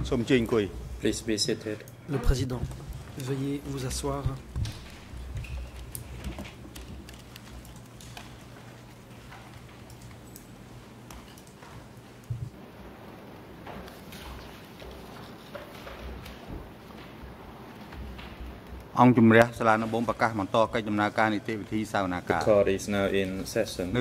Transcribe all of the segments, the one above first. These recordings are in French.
Please be seated. Le président, veuillez vous asseoir. The court is now in session.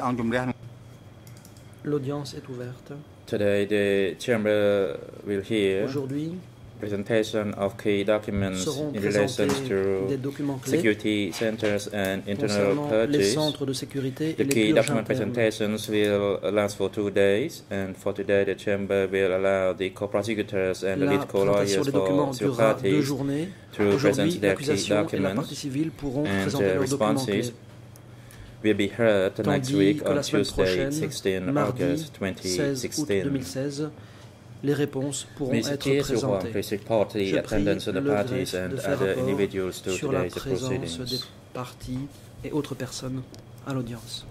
L'audience est ouverte. Today the chamber will hear Aujourd'hui, presentation of key documents seront in relation présentés des to documents clés security centers and internal concernant les purchase. centres de sécurité et The les key purges document internes. presentations will last for 2 days, and for today the chamber will allow the co-prosecutors and the La lead présentation co-lawyers des documents for civil durera 2 parties journées. to Aujourd'hui, present their key l'accusation et la documents, partie civile pourront and présenter leurs documents responses clés. will be heard next Tandis week que on la semaine Tuesday, prochaine, 16 mardi August 16 août 2016. 2016, les réponses pourront Mr. être T. Silhuan, présentées. please report the Je prie attendance of the le parties greffe and de faire other rapport individuals to sur la today's présence des proceedings. parties et autres personnes à l'audience.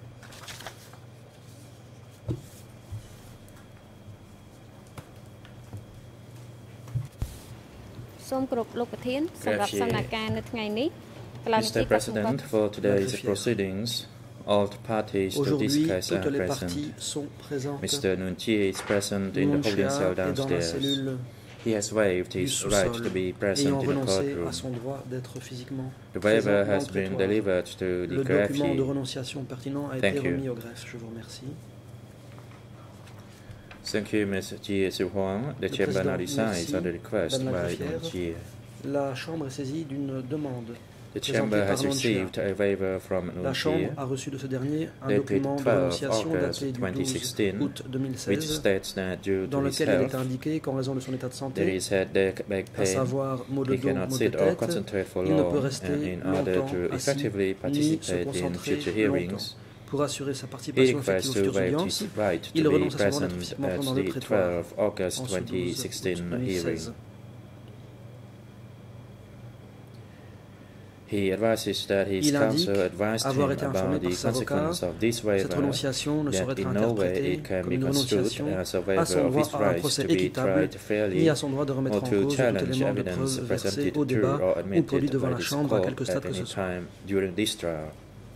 Mr. President, for today's proceedings, all the parties to this Aujourd'hui, case are toutes les present. parties sont présentes. Mr. Nunchi is present in the holding cell Nunchia est dans la downstairs. cellule He has waived du his right sous-sol, to be ayant present in the renoncé à courtroom. son droit d'être physiquement The présent waiver dans has le been prétoire. delivered to the Le document de greffier. renonciation pertinent a Thank été you. remis au greffe. Je vous remercie. Thank you, Ms. Jie Silhuan. The Le chamber now président, decides merci. on the request Madame la by greffière. Nunchi. La Chambre est saisie d'une demande. The présentée chamber par has Nunchia. received a waiver from La Chambre Nunchi, a reçu de ce dernier un dated document de 12 renonciation August daté du 12 2016, août which 2016, states that due dans to his lequel il est health, indiqué qu'en raison de son état de there santé, is headache, back à pain, savoir maux de he dos, cannot maux de sit or tête, concentrate for il ne peut long, rester and in order longtemps to assis, effectively ni se participate in concentrer future longtemps. hearings, Pour assurer sa he participation effective requests aux to futures waive audiences, his right il to be renonce à son droit d'être present physiquement at présent dans le the prétoire 12 August en ce 12 2016 août hearing. 2016. He advises that his Il indique counsel advised him avoir été informé about par the ses avocats. consequence of this Cette waiver, renonciation ne saurait that être in no way interprétée it can comme be une construed renonciation as a à waiver son of droit his à un right procès to be équitable, tried ni fairly à son droit de remettre or en to cause tout challenge élément de evidence preuve versé presented au to débat or ou produit admitted devant by la this Chambre à court quelque stade at que ce any soit. time during this trial.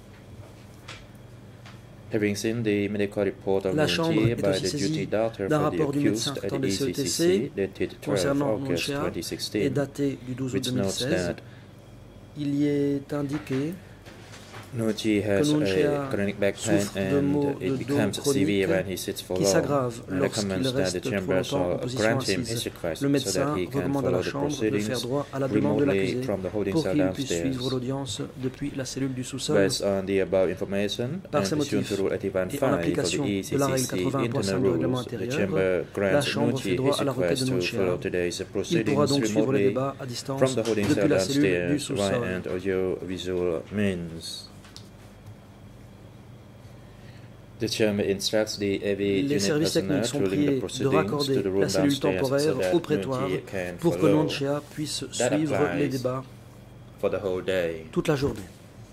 Having seen the medical report of La Chambre Nunchi est by aussi the duty saisie doctor d'un for the rapport du médecin accused at traitant the des ECCC CETC dated 12 concernant August Nunchia et 2016, daté du 12 août which notes 2016. that Il y est indiqué Nunchi has Nunchia a chronic back pain souffre de maux and de it dos becomes severe chroniques when he sits for qui long, s'aggrave and lorsqu'il recommends that reste the trop chamber longtemps en shall position grant him his assise. request Le so médecin that he can recommande à follow la the Chambre de faire proceedings droit à la demande de remotely l'accusé from the holding pour cell qu'il puisse suivre downstairs. l'audience depuis la cellule du sous-sol. Based on the above information Par and ces pursuant motifs to Rule et en 81.5 of application the de la règle ECCC 81.5 internal du règlement rules, the intérieur, chamber la grants Chambre fait Nunchi droit his à la requête request de to Nunchia. follow today's Il pourra proceedings donc suivre le remotely débat à distance from the holding depuis cell la cellule du downstairs sous-sol. via and audio-visual means. The chamber instructs the AV Les unit services personnel techniques sont to limit the priés de proceedings raccorder to the room la cellule downstairs so temporaire that au prétoire Nunchi can pour que follow Nunchia puisse That suivre applies les débats for the whole day. toute la journée.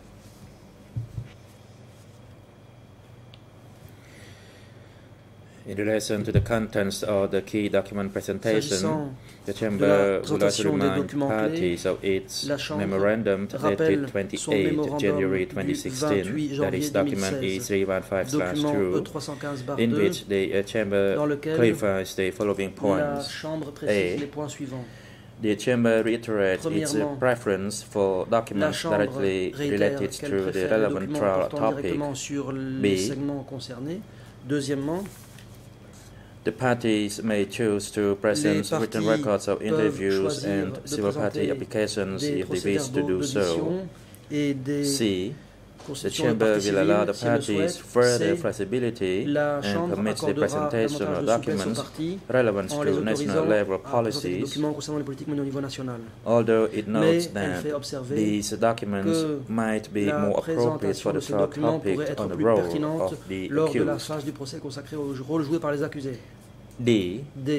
In relation to the contents of the key document presentation, S'agissant the de la chamber would like to présentation des remind documents clés, parties of its la Chambre memorandum rappelle dated son 28 mémorandum January du 2016, 28 that janvier is document 2016, E315/2, document in E315/2, which the chamber dans lequel clarifies the following la points. Chambre précise A. les points suivants. The chamber reiterates its Premièrement, preference for La documents Chambre directly réitère related qu'elle to the préfère les relevant documents trial portant topic. directement sur les B. segments concernés. Deuxièmement, The parties may choose to present les written parties records of peuvent interviews choisir and de civil party présenter applications des if they wish to procès-verbaux do so. d'audition et des C. The constitutions de chamber partie will allow civile the s'ils le parties souhaitent. further C. flexibility La and Chambre permits the accordera presentation davantage of de souplesse aux documents parties relevant en les to national autorisant level à présenter des policies, documents concernant les politiques menées au niveau national. although it Mais notes elle that fait observer these documents que might be la more appropriate présentation for de the ces third documents topic pourrait être on the plus role pertinente of the lors de la accused. phase du procès consacrée au rôle joué par les accusés. D. D.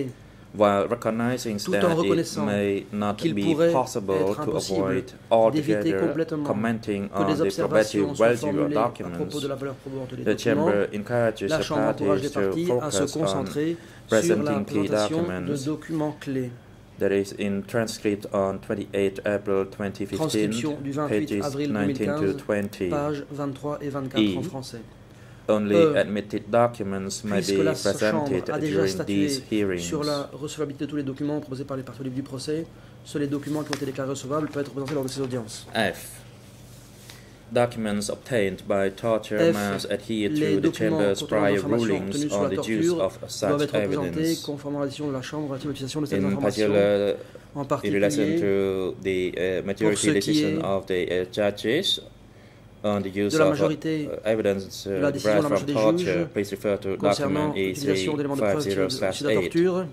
while recognizing tout en that it reconnaissant may not qu'il be pourrait possible être to impossible avoid d'éviter altogether complètement commenting que on des the probative observations soient value of formulées à documents, propos de la valeur probante des the documents, Chamber encourages la the Chambre encourage les parties to parties à se focus on concentrer sur la presenting key présentation de documents. documents clés. That is in transcript on 28 April 2015, Transcription du 28 pages avril 19 to 2015, 20. pages 23 et 24 en français. Only admitted documents may Puisque be la presented Chambre a déjà during statué these hearings. sur la recevabilité de tous les documents proposés par les parties libres du procès, seuls les documents qui ont été déclarés recevables peuvent être présentés lors de ces audiences. F. Documents obtained by torture F. must adhere Les to the documents Chamber's contenant prior l'information rulings obtenue sur on la the use torture of doivent such être présentés evidence. conformément à la décision de la Chambre relative à l'utilisation de cette In information, particular, en in relation particulier to the majority ce qui decision est of the judges on the use de la of majorité evidence de la décision de la derived from majorité des torture, juges please refer to concernant document l'utilisation d'éléments de preuve sur la E350/8. torture.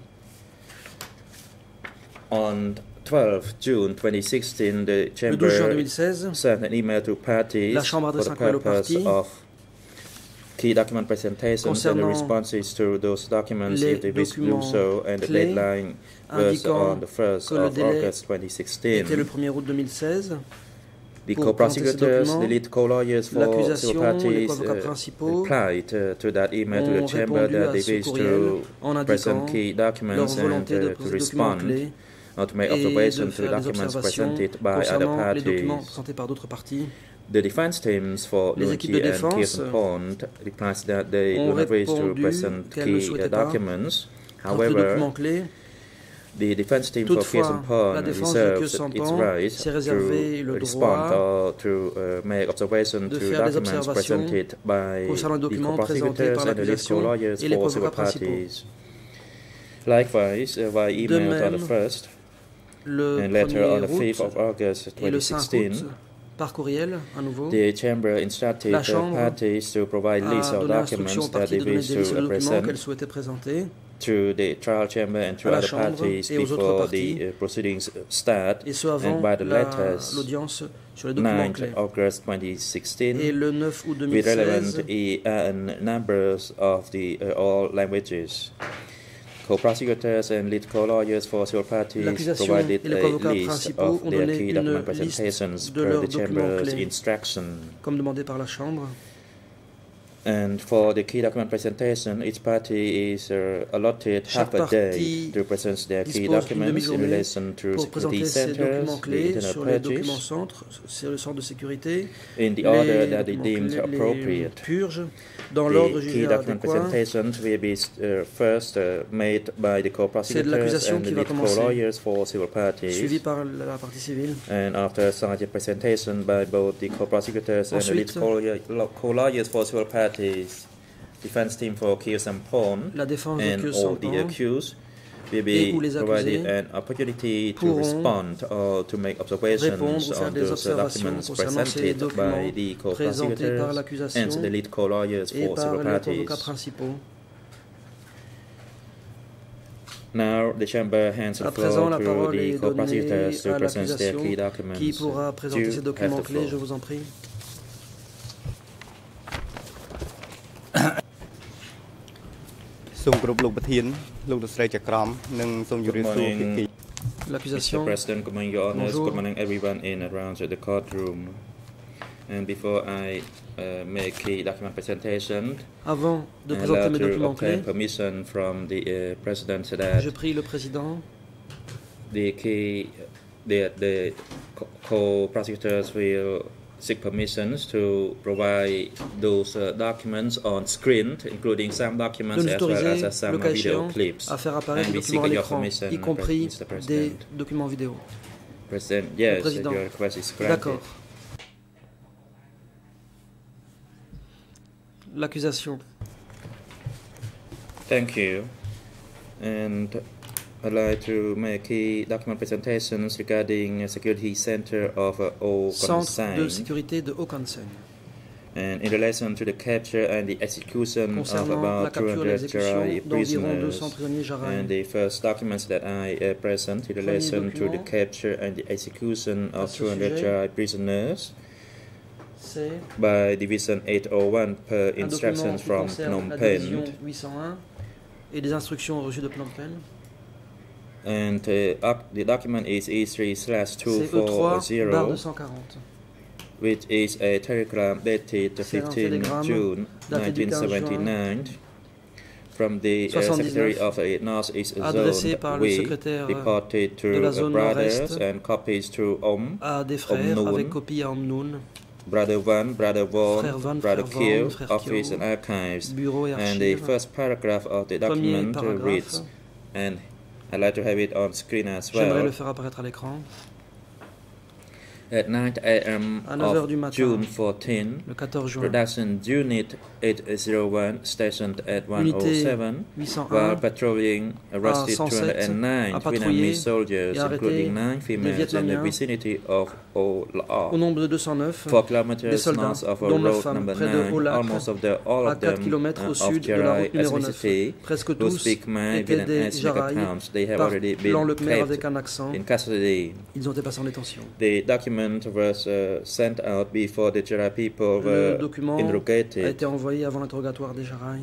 On 12 June 2016, the Le 12 juin Chamber 2016, sent an email to parties la Chambre for adresse the un courriel aux purpose parties of key document presentations and the concernant responses to those documents les if they wish to do documents so, and the clés, deadline was indiquant on the 1st que le of délai August était 2016. le 1er août 2016. The Pour présenter ces co-prosecutors, documents, the lead co-lawyers for civil l'accusation, les parties co-avocats principaux replied to that email to ont the chamber répondu that à they ce wish courriel to en indiquant present key leur documents and volonté de to présenter des documents respond clés or to make et de observations to the faire des documents observations presented by other concernant les documents parties. présentés par d'autres parties. The defense teams for Les équipes de Lunchi and défense Kirsten Pond replies that they ont do not wish to répondu present qu'elles ne key souhaitaient pas documents. présenter de However, documents clés. the defense team for Toutefois, Kirsten Pond la défense de reserves Kirsten its Pond right s'est réservé to le respond droit or to make observations de to faire des documents observations presented by concernant les the documents présentés co-prosecutors par and the lead l'accusation co-lawyers et les for civil avocats principaux. parties. Likewise, by De email on the même, 1st le and later on 1er the 5th août of August et le 5 2016, août, par courriel, à nouveau, the chamber instructed la the Chambre parties to provide lists a of donné l'instruction aux documents that parties they de donner wish des listes de to documents present qu'elles souhaitaient présenter to the trial chamber and to à la other Chambre parties et aux autres before parties, the proceedings start, et ce avant and by the letters l'audience sur les documents 9th clés. August Et 2016 le 9 août with relevant 2016, and numbers of the all languages. Co-prosecutors and lead co-lawyers for civil parties l'accusation provided et les a co-avocats list principaux of ont their donné key une document liste presentations de per leurs the documents chamber's clés, instruction. comme demandé par la Chambre. And for the key document presentation, each party is allotted half Chaque a day partie to present their key dispose d'une documents in demi-journée relation to pour security présenter ces centers, documents the clés internal sur les documents purges, centres, sur le centre de sécurité, in the order les that they documents deemed clés, les appropriate. purges, dans l'ordre The key jugé document adéquat. presentation will be first made by the C'est de co-prosecutors l'accusation and the qui va lead commencer, co-lawyers for civil parties. suivi par la partie civile. And after such a presentation by both the co-prosecutors and the lead Ensuite, co-lawyers for civil parties, defense team for Kirsten Pond la défense de and Kirsten all the Pond accused will et ou be les provided accusés an opportunity to pourront respond or to make observations répondre ou faire on des those observations documents concernant ces presented documents by the présentés par co-prosecutors l'accusation and the lead co-lawyers et for par civil les parties. avocats principaux. Now the chamber hands the À présent, floor la to parole the est donnée co-prosecutors to à present their l'accusation key documents. qui pourra présenter You ces have documents the clés, floor. je vous en prie. សូមគោរពលោកប្រធានលោកលោកស្រីចក្រមនិងសូមជម្រាបសួរភាគី Mr. L'accusation. President, good morning, Your Honors. Bonjour. Good morning, everyone in and around the courtroom. And before I make the document presentation, Avant de I'd présenter like mes to documents obtain clés, permission from the President that je prie le président the co-prosecutors will seek permissions to provide those documents on screen, including some documents de nous as well autoriser, as some le cas video échéant, clips. à faire apparaître And des we documents à seek your l'écran, permission, y compris Mr. des President. documents vidéo. President, yes, Président. your request is granted. D'accord. L'accusation. Thank you. And I'd like to make key document presentations regarding security center of Centre de Okansan sécurité de Okansan. and in relation to the capture and the execution of Concernant la about capture et 200 l'exécution Jarai d'environ 200 prisoners. prisonniers And Jarai. the first documents that I present in relation to the document capture and the execution of ce 200 sujet, Jarai prisoners C'est by Division 801 per un document instructions qui from concerne Phnom la Penh. division 801 et des instructions reçues de Phnom Penh. And the document is C'est E3 E3/240, 240. which is a telegram dated C'est un 15 télégramme June daté du 15 juin 1979 from the 79, Secretary of the Northeast adressé Zone. par le We secrétaire reported de la to zone brothers nord-est and copies to à des frères Noon, avec copie à Omnoun, Brother Van, Brother Vaughan, Frère Van, Brother Frère Kyo, Vaughan, Frère Office Kyo, and Archives. bureau et And the archives. first paragraph of the Premier document paragraphe, reads, and I'd like to have it on screen as j'aimerais well. le faire apparaître à l'écran. At 9 a.m. À 9 heures du of matin, June 14, le 14 juin, Production Unit 801, stationed at Unité 107, 801 while patrolling, arrested 107 209 a patrouillé Vietnamese soldiers, et arrêté including 9 des females in the Vietnamiens vicinity of O au La. nombre de 209, 4 des kilometers soldats, north of dont 9 road femmes, number près de 9, Olac, all à of 4 them km au of sud de la Jarai route numéro 9. ethnicity, Presque who tous speak Khmer, étaient des Vietnamese Jarai, accounts. They have already parlant le been Khmer avec kept un accent. in custody. Ils ont été passés en détention. The document was sent out before the Jarai people Le were document a interrogated. été envoyé avant l'interrogatoire des Jarai.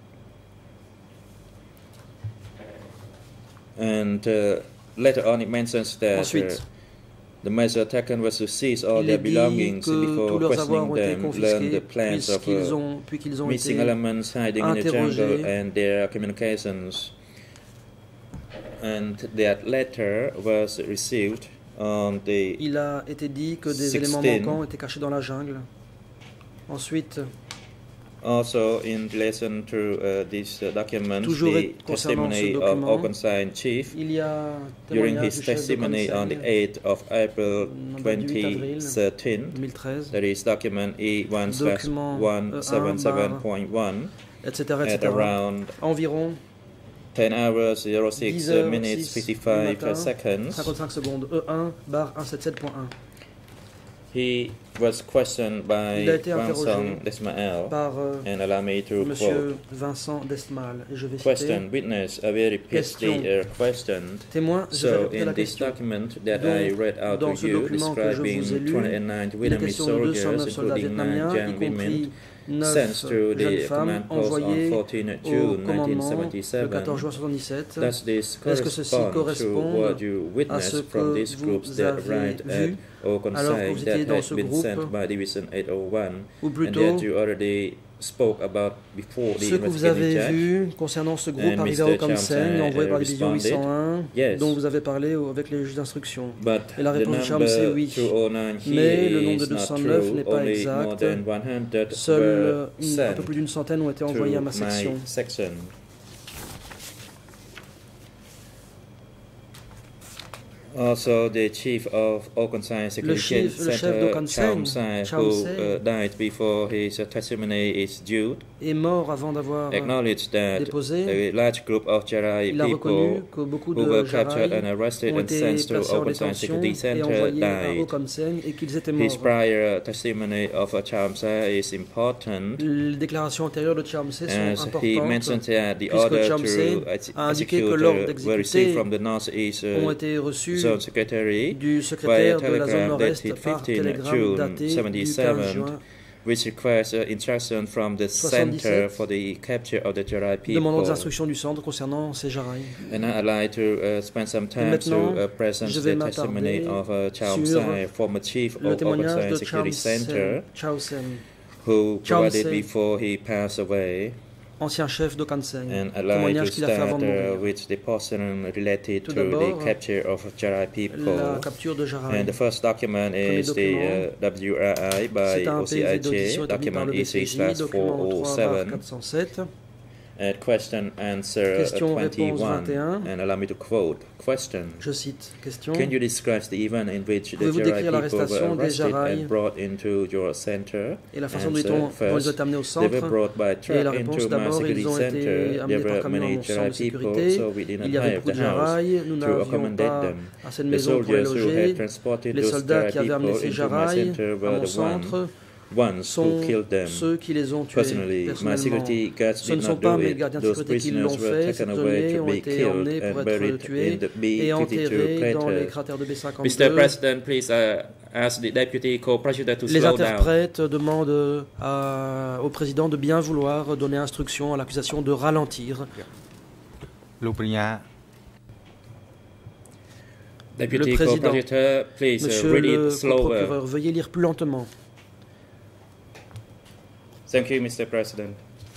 And later on, it mentions that Ensuite, the measure taken was to seize all il their est dit belongings que tous before leurs avoirs questioning ont été them, learn the confisqués plans of puis qu'ils ont missing été elements hiding in the jungle interrogés. and their communications. And that letter was received on the Il a été dit que des 16. éléments manquants étaient cachés dans la jungle. Ensuite, also in relation to this document, toujours the concernant ce testimony of document, Okonsain chief il y a during témoignage his du chef de testimony on the Kansai 8th of April le 8 avril 2013. 2013, That is document Document E1/177.1 etc. at etc. around Environ 10 hours 06 10 heures, minutes 6 55 du matin, seconds. 55 secondes, E1/177.1. He was questioned Il a by été interrogé Vincent Desmael, par and allow me to Monsieur quote. Vincent Desmal. Et je vais citer Question, witness, a very Question. repeatedly questioned. témoin, je vais So, répéter in la this question. document that Donc, I read out dans to ce you, document que je describing vous ai lu, 209 Il est Vietnamese question de soldiers, 209 soldats including 9 vietnamiens, y young women, compris 9 sent to jeunes the femmes command post on envoyées 14 au June commandement le 1977. 14 juin 1977. Does this Est-ce que ceci correspond to correspond what you à ce witnessed from que these groups vous that avez arrived at vu alors que Okonsain vous that étiez dans had ce been groupe, sent by Division 801 ou and plutôt that you already spoke about before the ce que vous investigating avez judge? vu concernant ce groupe And arrivé à Mr. Okamseng, envoyé par la division responded, 801, yes. dont vous avez parlé avec les juges d'instruction. But Et la the réponse de Charles, c'est number oui. 209 Mais here le nombre de is not 209 true. n'est pas Only exact. more than 100 Seuls were un peu sent plus d'une centaine ont été envoyés à to ma section. my section. Also, the chief of Okonsain Security chef Center, d'Okonsain, Cham Sai, who died before his testimony is due, Est mort avant d'avoir acknowledged that déposé. a large group of Jarai Il a reconnu people que beaucoup who were de captured and Jarai arrested ont and été sent to placés en Okonsain détention Security et Center envoyés à died. Okamseng et qu'ils étaient His morts. prior testimony of Cham Sai is important, Les déclarations antérieures de Chamse as sont he mentioned importantes that the puisque order Cham Sai to a indiqué execute que l'ordre were received d'exécuter from the Northeast ont été reçus Zone Secretary du by a secrétaire de la zone telegram nord-est dated par 15 télégramme June daté du 15 77, juin, which requires instruction from the center 77, for the capture of the Jarai demandant des people. instructions du centre concernant ces Jarai. And I'd like to spend some time maintenant, to present je vais the testimony m'attarder of Cham sur Sai, former chief Le of témoignage Okonsain de Security Center, Cham Sen, who Cham provided Sai, before he passed away. ancien chef d'Okamseng. And I'd like Témoignage to qu'il a fait avant start de mourir. with the portion related Tout to the d'abord, capture of Jarai people. La capture de Jarai. And the first document Premier is the WRI by C'est un PV d'audition OCIJ, établi par document le BCJ, document EC/407, 3/407. at question answer Question-réponse 21. 21. And allow me to quote. Question. Je cite, question. Can you describe the event in which the Pouvez-vous Jarai décrire people were l'arrestation des arrested Jarai and brought into your center? Et la façon dont Answer. ils ont First, été amenés au they were centre. brought by Et truck la réponse, into my d'abord, security ils ont été center. amenés There par were camion many dans le centre Jarai de people, sécurité. so we didn't Il y avait have beaucoup the de house Jarai, nous to n'avions accommodate pas them. assez de The maisons pour les soldiers who had loger. transported Les those soldats Jarai qui avaient amené people ces into my Jarai center à were mon the centre ones who sont killed them. ceux qui les ont tués Personally, my personnellement. security guards Ce ne did sont not pas do mes it. gardiens de Those sécurité qui l'ont prisoners were fait. Ces taken away prisonniers to ont be été killed emmenés pour and être buried tués in the et B-52 enterrés dans les crater. cratères de Mr. B-52. President, please ask the deputy co-president to Les slow down. interprètes demandent au président de bien vouloir donner instruction à l'accusation de ralentir. លោកប្រញ្ញា Deputy président. Co-Prosecutor, please Monsieur read le it slower. procureur, veuillez lire plus lentement. Thank you, Mr. President.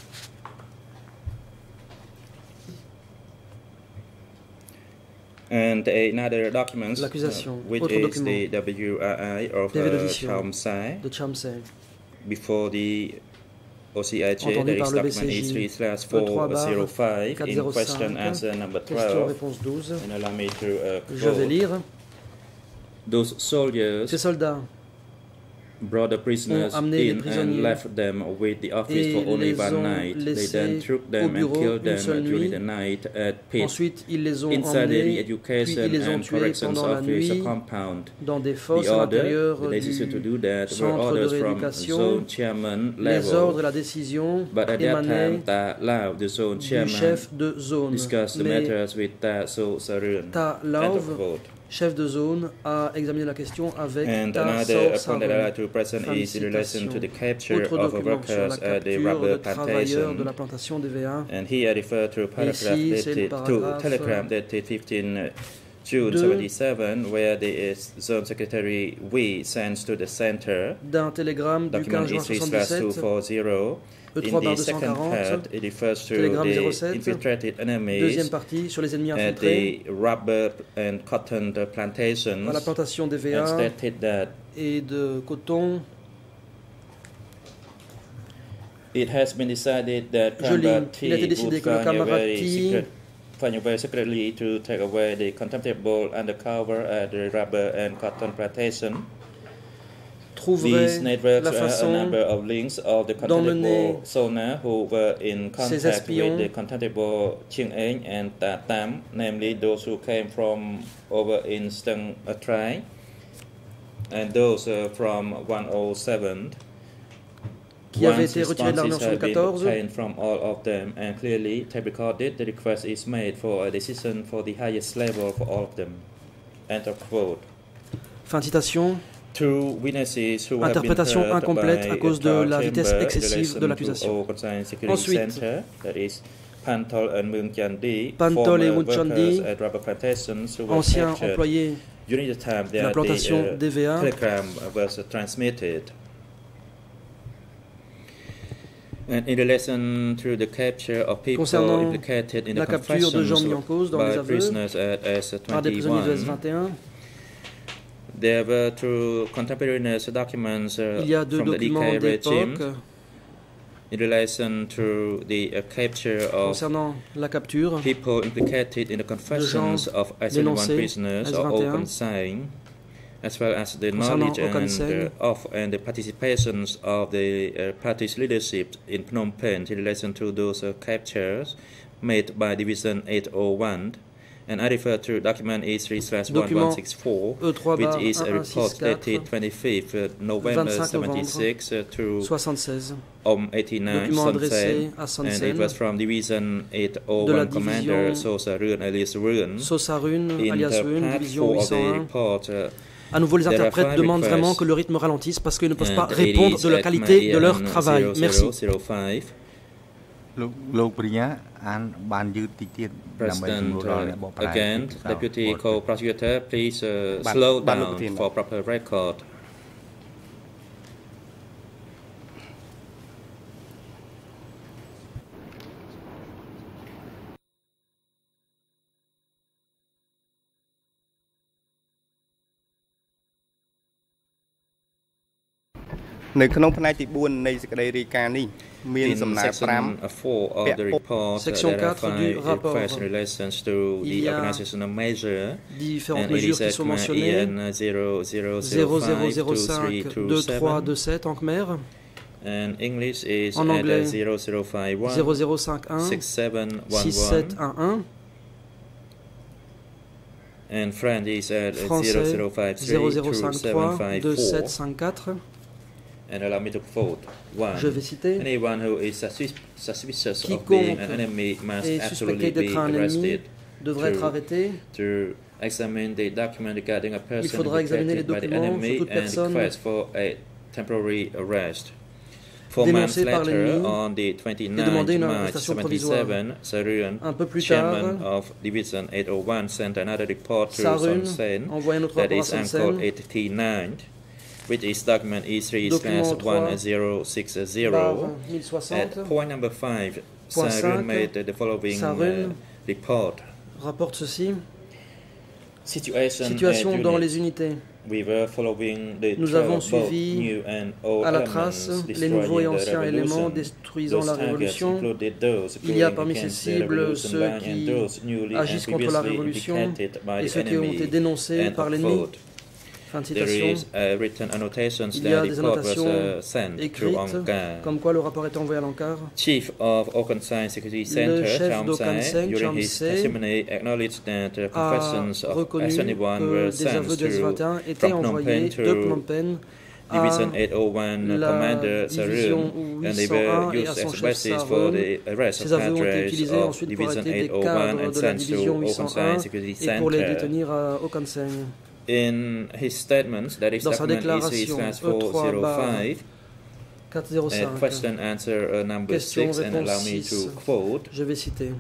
And another document, L'accusation. which Autre is document. the WRI of PV d'audition Chaum-Sai, de Chamsay, before the OCIJ, entendu there par is le document BCJ, E3/405 in 405, question answer number 12. question-réponse 12. And allow me to Je vais quote. lire. Those soldiers Ces soldats brought the prisoners ont amené les in and prisonniers left them with the office et for only les one ont night. They laissés then took au them and bureau killed une seule them during nuit. the night at Pitt Ensuite, ils les ont inside the emmenés, puis Education ils les ont and tués Corrections pendant la Office nuit compound. dans des The fosses à order, l'intérieur the decision to do du that were centre de orders from rééducation. zone chairman Les ordres et level. la décision But at that émanaient time, Ta Lau, the zone du chairman, chef de zone. discussed the Mais matters with Ta So Sarun. Ta End of Lauv, quote. chef de zone, a examiné la question avec And Ta another Sao point that I'd Sarun. like to present Fin de is in relation to the capture Autre of document sur la workers at the capture rubber de travailleurs de la plantation. plantation d'EVA. And here I refer to a paragraph Ici, c'est le dated to paragraphe telegram dated 15 June 2 77, where the zone secretary Wee sends to the center D'un télégramme du document 15 juin 77, E3/240. In the second part, it refers to télégramme the 07, infiltrated enemies deuxième partie sur les ennemis at infiltrés the rubber and cotton à la plantations, plantation and d'EVA stated that et de coton. it has been decided that Je lis, Combat il a été T décidé would que le find a camarade very T secretly to take away the contemptible undercover at the rubber and cotton plantation. trouverait These networks la are a façon number of links of the d'emmener contemptible Sona who were in ces contact with espions the contemptible Ching Eng and Ta Tam, namely those who came from over in Stung Trai and those from 107. qui avait Once été retiré de l'armée en responses have been 74. obtained from all of them and clearly tape recorded, the request is made for a decision for the highest level for all of them. End of quote. Fin de citation. Two witnesses who have been Interprétation heard incomplète by à cause de trial la vitesse chamber in excessive relation de l'accusation. to All Concerned Security Ensuite, Center, that is Pantol and Moon Chandi, Pantol et former Moon Chandi, workers at rubber plantations who were anciens captured employés during the time de la that plantation the d'EVA, telegram was transmitted. And in relation to the capture of people concernant implicated in the la capture de gens mis en confessions cause dans les by aveux prisoners at par des prisonniers de S21, S21, there were two contemporaneous documents il y a deux from the documents DK regime d'époque in relation to the capture of concernant la capture people implicated in the confessions of S21 dénoncés, prisoners or S21, open saying, as well as the concernant knowledge Okan Seng, and the participations of the party's leadership in Phnom Penh in relation to those captures made by Division 801. And I refer to document E3/1164, which is a report dated 25th November 76 to 76, 89 document Son adressé Sen, à Son and it Sen, was from Division de la 801 Commander division Sosa Run alias Run. Sosarun, In alias the Run, part division 4 of the 801. report, À nouveau, les there are interprètes five demandent vraiment requests, que le rythme ralentisse parce qu'ils ne peuvent pas and it répondre is de la at qualité de leur MIN travail. Merci. 0005. លោកប្រញ្ញាអានបានយឺតតិចទៀតដើម្បី President, សម្រួលដល់អ្នកបកប្រែ again, ពី Deputy បទ Co-Prosecutor, please Ban- slow ban down Lukutin. for proper record. នៅក្នុងផ្នែកទី4នៃសេចក្តីរាយការណ៍នេះមាន In សំណើ section 4 of the report, Section there are 4 du five rapport. requests in relation to Il the y a organizational measure, Différentes and it mesures is qui at sont mentionnées. IN 0005 0005-2327 en Khmer, and English is En at anglais, 0051 0051 6711, 6711, and French is at français 0053 0053 2754. 2754. And allow me to quote one. Je vais citer. Anyone who is suspicious of Quiconque being an enemy must est absolutely suspecté be d'être un ennemi arrested. devrait être to- arrêté. To examine the document regarding a person faudra examiner les implicated by the documents enemy sur toute and personne request for a temporary arrest. 4 months dénoncé par later, l'ennemi on the et 29th demandé une March arrestation provisoire. 77, Sarun, Un peu plus chairman tard, of Division 801, sent another report to Sarun Son Sen, envoie un autre that rapport à is Son Uncle Sen, 89, which is document Document E3/1060. barre At 1060. point number 5, Point Sarun 5, made the following Sarun report. rapporte ceci. Situation Situation dans units. les unités. We were following the Nous trail avons of both suivi new and old à la elements trace les destroying nouveaux et the anciens éléments revolution. détruisant Those la targets révolution. included those Il y a appearing parmi ces against the cibles revolution ceux line and qui those newly agissent and contre la previously révolution indicated by et the ceux qui ont été enemy. dénoncés End par of l'ennemi. quote. Fin de There citation. is written annotations Il y a that des the report was annotations sent to écrites Ankar. comme quoi le rapport était envoyé à l'Ankar. Chief of Okansai Security Le Center, chef Cham d'Okansai, Sai, during Cham his Sai, testimony, acknowledged that a confessions of reconnu S21 que were des aveux sent de S21 to étaient from Phnom envoyés Penh de to Phnom Penh à Division 801 la Commander division Sarun, and they were 801 et à used son as chef basis for Sarun. the arrest Ces of aveux ont été cadres utilisés of ensuite pour Division arrêter des 801 cadres and de la sent division to Okansai 801 Security et pour les Center. détenir à Okansai. In his statements, that is Dans sa document déclaration E3/405, 405, question answer number question 6, and allow réponse me 6, to quote. je vais citer.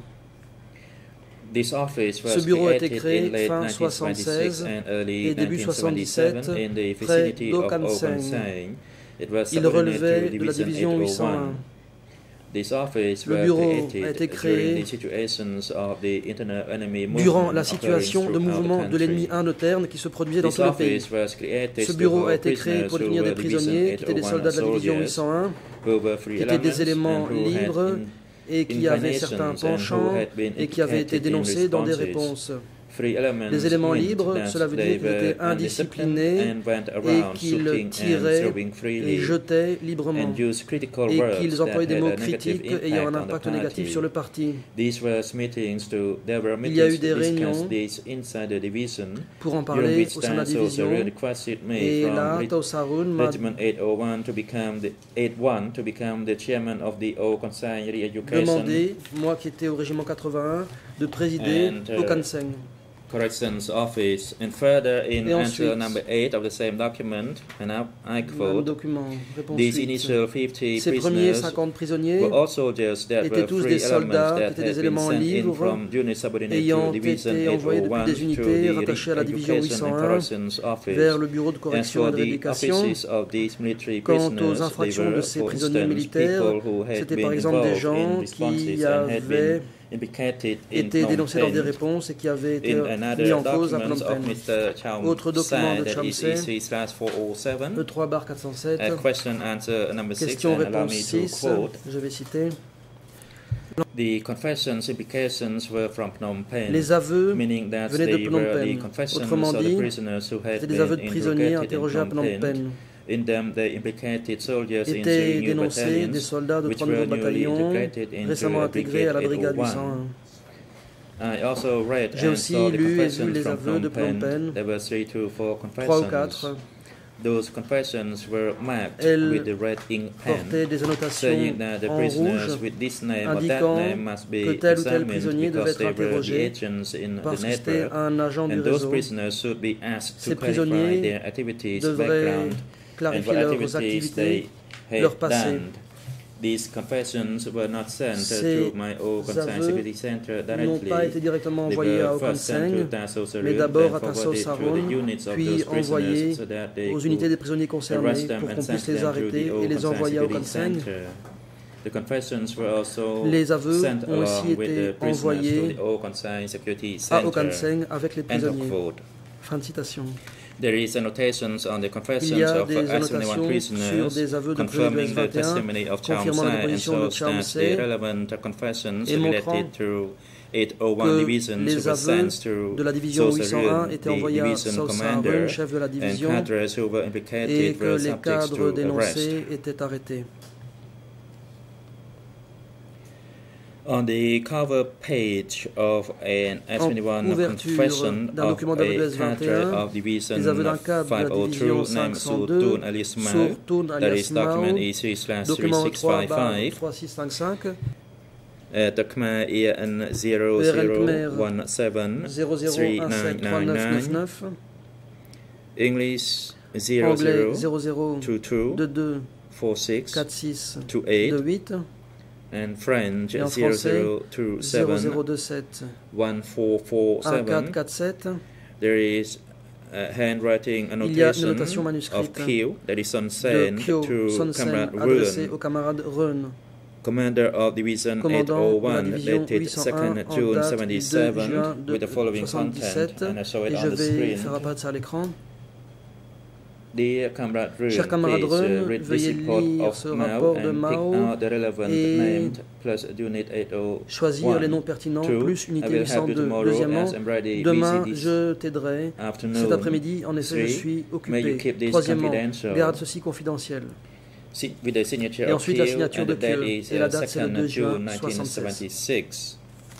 This office was Ce bureau a été created créé in late fin 1976 76 and early et début 1977 77 in the près vicinity of d'Okansai. Okansai. It was Il subordinate relevait to de la division 801. 801. This office Le was bureau created a été during créé the situations of the internal enemy durant movement la situation occurring de throughout mouvement the de l'ennemi country. interne qui se produisait dans This tout le pays. office was created Ce to bureau a hold été créé prisoners pour who détenir des were Division prisonniers qui étaient des 801 soldats de la division soldiers 801, who were free qui étaient des elements éléments and who had libres et qui avaient inclinations certains and who penchants had been et qui avaient été indicated in dénoncés dans des responses. réponses. Free elements Les éléments meant libres, that cela veut they dire qu'ils étaient were undisciplined indisciplinés and went et around qu'ils shooting and tiraient throwing et freely jetaient librement and used critical et words qu'ils that employaient des had mots a negative critiques ayant un impact on the impact négatif party. sur le parti. These were meetings there were Il y a eu meetings des to discuss réunions this inside the division, pour en during parler which au sein de la time Tao division Sarun requested me et là, from Tao Sarun m'a Regiment 801 to become the 81 to become the chairman of the Okansai Re-Education demandé, moi qui étais au régiment 81, de présider And, Okansai. Corrections Office. And further, in Et answer ensuite, number 8 of the same document, and I Même quote, document, réponse these 8. initial 50 Ces premiers prisoners 50 prisonniers were all soldiers that étaient were tous free des soldats elements qui that étaient had des been éléments sent in libres from units subordinate ayant to Division été envoyés depuis 801 des to unités the rattachées à la division Re-Education and 801 Corrections Office. vers le bureau de As correction et for de the rééducation. offices of these military Quant prisoners, aux they infractions de were, ces for prisonniers instance, militaires, people who had c'était been par exemple des involved in gens responses qui and had been avaient implicated in été Phnom dénoncés dans des Penh. réponses et qui avaient été In mis another en cause à Phnom document of Penh. Mr. Cham Autre document Sai, de that Cham is Sai, E3/407, E3/407, question answer number 6, question and allow réponse me to 6, quote. je vais citer. The confessions implications were from Phnom Penh, Les aveux meaning that venaient de they Phnom were the Penh. confessions Autrement of the dit, prisoners who had c'était des aveux de been prisonniers interrogated in interrogés à Phnom Phnom Penh. Penh. In them, they implicated soldiers in Étaient three new dénoncés des battalions, soldats de which 3 were nouveaux newly bataillons integrated into récemment intégrés à la brigade 801. 801. I also read J'ai and aussi saw the lu et vu confessions les from aveux de Phnom Phnom Penh, There were 3 to 4 3 ou confessions. 4. Those confessions were marked Elles with the red ink portaient pen, des annotations saying that the en prisoners rouge with this name or that indiquant name must be que tel ou tel examined prisonnier devait because être they were the interrogé agents in the parce que c'était network, un agent du and those réseau. prisoners should be asked Ces to clarify prisonniers their activities, devraient background, and clarifier what leurs activities activités, they leur had passé. done. These confessions were not sent Ces to my Okansai aveux Security Center n'ont directly. pas été directement They envoyés à were first sent Okansai, to Taso Sarun, mais d'abord then à Taso forwarded to Sarun, the units of puis those prisoners envoyés so that they aux could unités des prisonniers concernés arrest them pour and qu'on send puisse les them to arrêter the et les Okansai envoyer à Security Okansai. Center. The confessions were also Les aveux sent ont aussi along with été the prisoners envoyés to the Okansai Security à Center. Okansai avec les End of prisonniers. quote. Fin de citation. There is annotations on the Il y confessions a of des S21 annotations sur prisoners des aveux de prisonniers confirming the S21, testimony of Cham confirmant la Sai and déposition de shows Cham that Sai the relevant confessions et montrant related to 801 que divisions les were aveux sent to de la division Tso 801 Sarun, étaient the envoyés à division Tso commander, Sarun, chef de la and division, cadres who were et implicated que were les subject cadres to arrest. dénoncés étaient arrêtés. On the cover page of an S21 couverture confession d'un of document d'aveux de a S21, cadre of division les aveux d'un cadre de la 502 division named 502, Surtun alias Mao, Surtun that alias is document Mao, document E3/3655, 3/3655, document EN 0017 3999, 00173999, English anglais 0022 0022 46 46 to 8, 28 and French et en français 0027 0027 1447. 1447. There is a handwriting Il y a une annotation notation of manuscrite Q that is de sent Kyo to Sonsen Comrade adressée Run, au camarade Run, commander of Division commandant de la 801, division dated 801 2nd en June date du 2 juin 77, with the following content, 77, and I show it et on je the vais screen. faire apparaître ça à l'écran. Dear Comrade Run, Cher camarade please Run, read this veuillez report lire of ce Mao rapport de and pick Mao out the relevant et named plus unit 801. choisir les noms pertinents Two, plus I unité will help you 802. tomorrow Deuxièmement, as I'm ready demain busy this je t'aiderai. afternoon. Cet après-midi, en effet, je Three, suis may you occupé. keep this Troisièmement, confidential. garde ceci confidentiel. With the signature Et of ensuite la Q, signature and de the date Q. is Et la date, c'est le 2nd 2 juin June 1976.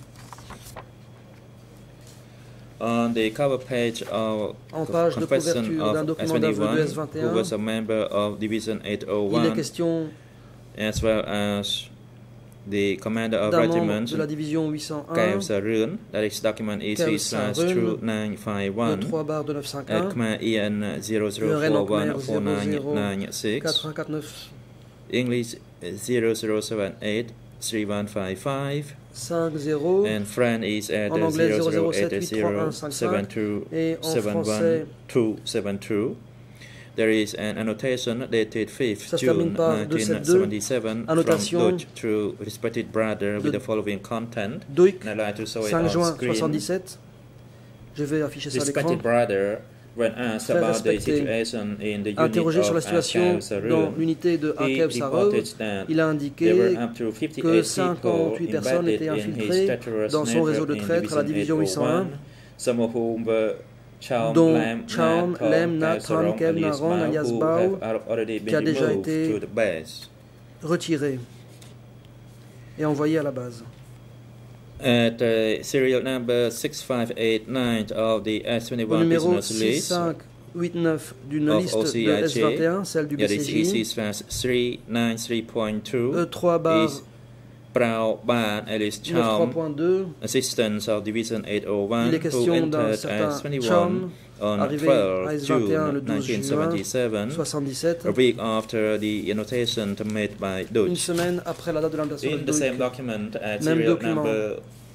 On the cover page of En page de confession couverture d'un of document d'aveu de S21, who was a S21, member of Division il est 801, question as well as the commander of d'un membre regiment de la division 801, Kev Sarun, that is document Kev Sarun, le EC/2951, 3 barre de 951, Khmer EN RN Khmer 00414996, 449 English 0078 3155, 50, and French is at en anglais 0078355 et en français 07272. There is an annotation dated 5th ça se termine June par 1977 from annotation Deutsch to respected brother with de the following content. Duik, And I'd like to show it 5 on juin screen. 77. Je vais afficher ça à l'écran. Respected brother, when asked Très about the respecté. situation in the unit Interrogé sur la of situation Akev Sarun, dans l'unité de he Akev Sarun, reported that il a there indiqué were up to que 58 58 people personnes embedded étaient in his infiltrées treacherous dans son réseau de network in traîtres à la division 801, some of whom were Chaum, dont Lam, Chaum, Nat, Lem, Kev Nat, Sarong, Kev Naron, alias who Bao, have already qui a been déjà removed été to the base. retiré et envoyé à la base. At serial number 6589 of the Au S21 numéro business list, 6589 d'une of liste de OCIJ, S21, celle du that is BCJ, EC/393.2, E3 barre is Prao Ban Alice Chaum, 93.2, assistants of Division 801, il est who question d'un entered certain S21 Chaum, on arrivé 12 à S21 le June 12 juin 1977, 77, a week after the annotation made by une Deutsch. semaine après la date de l'invitation In de the same Duik. document, at Même serial document. number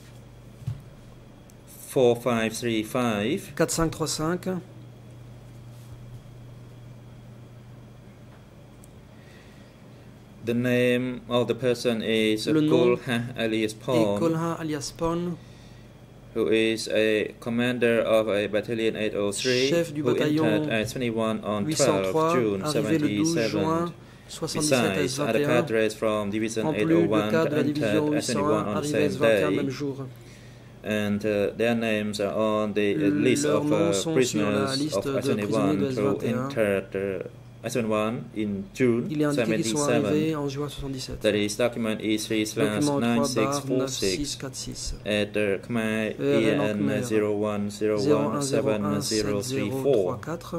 4535, 4535, the name of the person is Le nom Kulha alias et Pong, Kolha alias Pon, who is a commander of a battalion 803, chef du who bataillon entered at 21 on 12 803, June arrivé le 12 juin 77. 77 Besides, other S21, cadres from Division en plus de 801 cadres de la division entered at 21 801 on the arrivés same S21 day, même jour. and their names are on the list Leurs of noms sont sur la prisoners liste of de prisonniers S21 de who S21. entered S21 in June Il est indiqué qu'ils sont 77. arrivés en juin 77. That is document Document 3 E3/9646 9646. at Khmer RN EN Khmer 01017034. 01017034.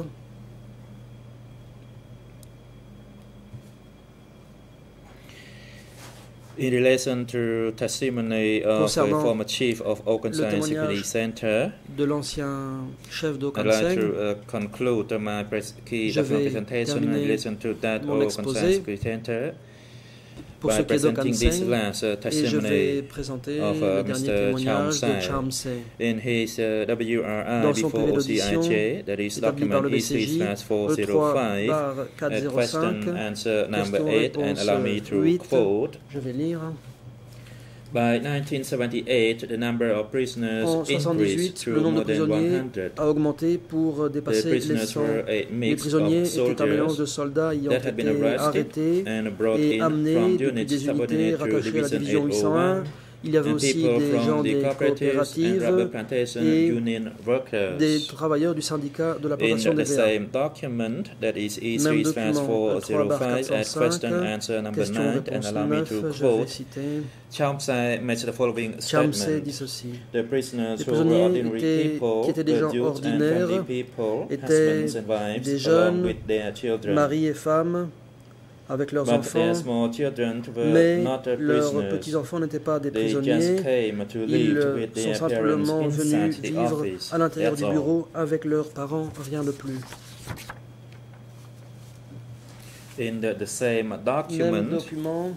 In relation to testimony of the Concernant former chief of Okansan témoignage Security Center, De l'ancien chef I'd like d'Okanseng, to conclude my key Je vais presentation in terminer relation to that mon Okansan exposé Security Center pour ce by qui est presenting this d'Okanseng, last et je vais testimony présenter of le dernier Mr. témoignage de Chaum Chaum Se. in his WRI Dans son before PV d'audition, OCIJ, that is établi par document le BCJ, E3/405, E3/405, question answer number 8, and question-réponse allow me to 8. quote. Je vais lire. By 1978, the number of prisoners En increased 78, to le nombre more de than prisonniers 100. a augmenté pour The dépasser les prisoners 100. were a Les mix prisonniers of étaient un mélange de soldiers soldats ayant that had been été arrested arrêtés and brought et in amenés from depuis units des unités subordinate to rattachées à la Division division 801. 801 Il y avait and aussi people des gens from the des cooperatives and coopératives rubber plantation et union workers. des travailleurs du syndicat de la In plantation des the VA. same document, that is Même document, E3/405 at question 3/405, answer number 9, and question-réponse allow me 9, to je vais quote. citer. Chaum Se makes the following Chaum Se statement. dit ceci. The prisoners Les who were prisonniers ordinary people, qui étaient des gens were youth and ordinaires, family people, étaient husbands and wives, des along jeunes, with their children. Maris et femmes, avec leurs But enfants, their small children were mais not leurs prisoners. petits-enfants n'étaient pas des They just prisonniers. came to Ils live with sont their simplement parents venus inside the vivre office. à l'intérieur That's du all. bureau avec leurs parents, rien de plus. In the same Même document, document,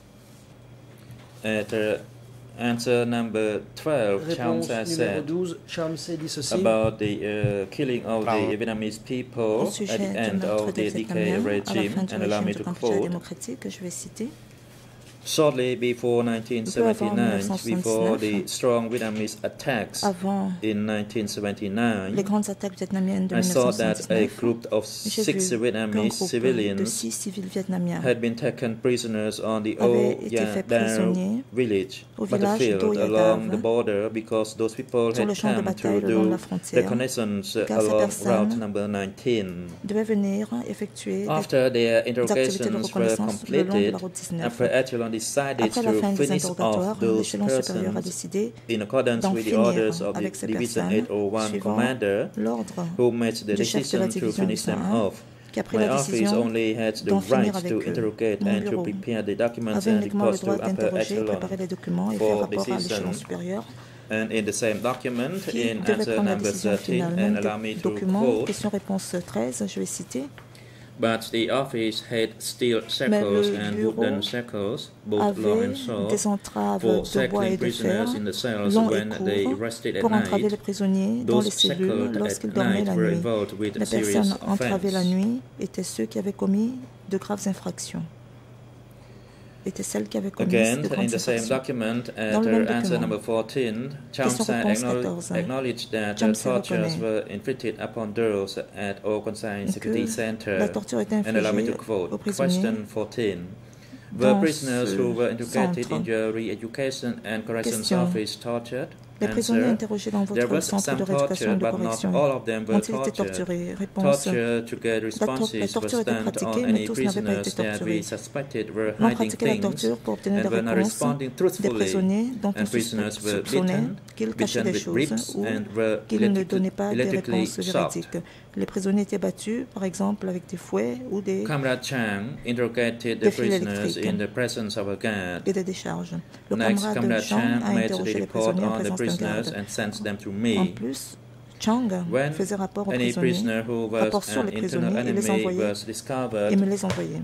at answer number 12, réponse Chamsa numéro said 12, Chamsay dit ceci. about the killing of the Vietnamese Au people at sujet the du end meurtre of des the DK Vietnamiens à la regime, fin du and allow me régime to du Kampuchea quote, démocratique, que je vais citer. shortly before Peu avant 1979, before 1979, the strong Vietnamese attacks avant in les 1979, grandes attaques vietnamiennes de I saw that a 1979, group of j'ai 6 vu qu'un Vietnamese groupe de civilians 6 civils vietnamiens had been taken prisoners on the avait Old été fait Dao prisonniers village au village battlefield d'O Ya along Dao, the border because those people sur le had champ de come bataille to le long de la do frontière, reconnaissance car ces along personnes route number 19. devaient venir effectuer After their des activités de interrogations were reconnaissance le long de completed, la route 19. Upper Echelon decided Après la fin to des finish interrogatoires, off those l'échelon supérieur a persons décidé in accordance d'en with the finir orders of the avec ces Division personnes 801 suivant commander l'ordre who made the du chef de la decision to division finish them 801 off. qui a pris My la office décision only had the d'en finir right avec to eux. interrogate Mon and to bureau prepare the documents avait and uniquement le reports to droit upper d'interroger, echelon. préparer les documents et for faire rapport à decision. l'échelon supérieur And in the same document, qui in devait answer prendre la number décision 13, finale. and Même allow me to document, quote, question-réponse 13, je vais citer. but the office had steel Mais shackles le and bureau wooden shackles, both long avait and short, des entraves for de bois et shackling de fer, prisoners in the cells longs et when they courts, rested at pour entraver les night. prisonniers dans les Those cellules shackled lorsqu'ils at dormaient night la were nuit. involved with Les serious personnes entravées la offense. nuit étaient ceux qui avaient commis de graves infractions. Étaient celles qui avaient commis Again, de in grandes the same infractions. document, at Dans le même answer document, number 14, question Chamsa réponse 14, acknowledged that Chamsa tortures reconnaît were inflicted upon those at Okonsan que Security Center. la torture était And allow me to infligée quote, aux prisonniers question 14. Were dans prisoners who were interrogated centre. in your re-education and corrections Question. office tortured? Les prisonniers Answer. interrogés dans There votre was centre de some rééducation et torture, de but not correction all of them were ont-ils été tortured. torturés? Réponse. Torture to get La responses torture was était done pratiquée, on mais any tous n'avaient pas été prisoners that we torturés. suspected were On hiding pratiquait la things torture pour obtenir and des were not réponses responding des truthfully. prisonniers dont on And prisoners were soupçonnait beaten, qu'ils cachaient beaten des with choses whips ou and were qu'ils ne donnaient pas des electrically réponses shocked. véridiques. Les prisonniers étaient battus, par exemple, avec des fouets ou des Comrade Chang interrogated the Des fils prisoners électriques. in the presence of a guard. et des décharges. Le Next, camarade Comrade Chang Chang a made interrogé the les report prisonniers en on the présence d'un prisoners garde. and sent them to En me. plus, Chang When faisait rapport aux any prisonniers, prisoner who was rapport sur an les internal prisonniers, il les enemy envoyait was discovered, et me les envoyait.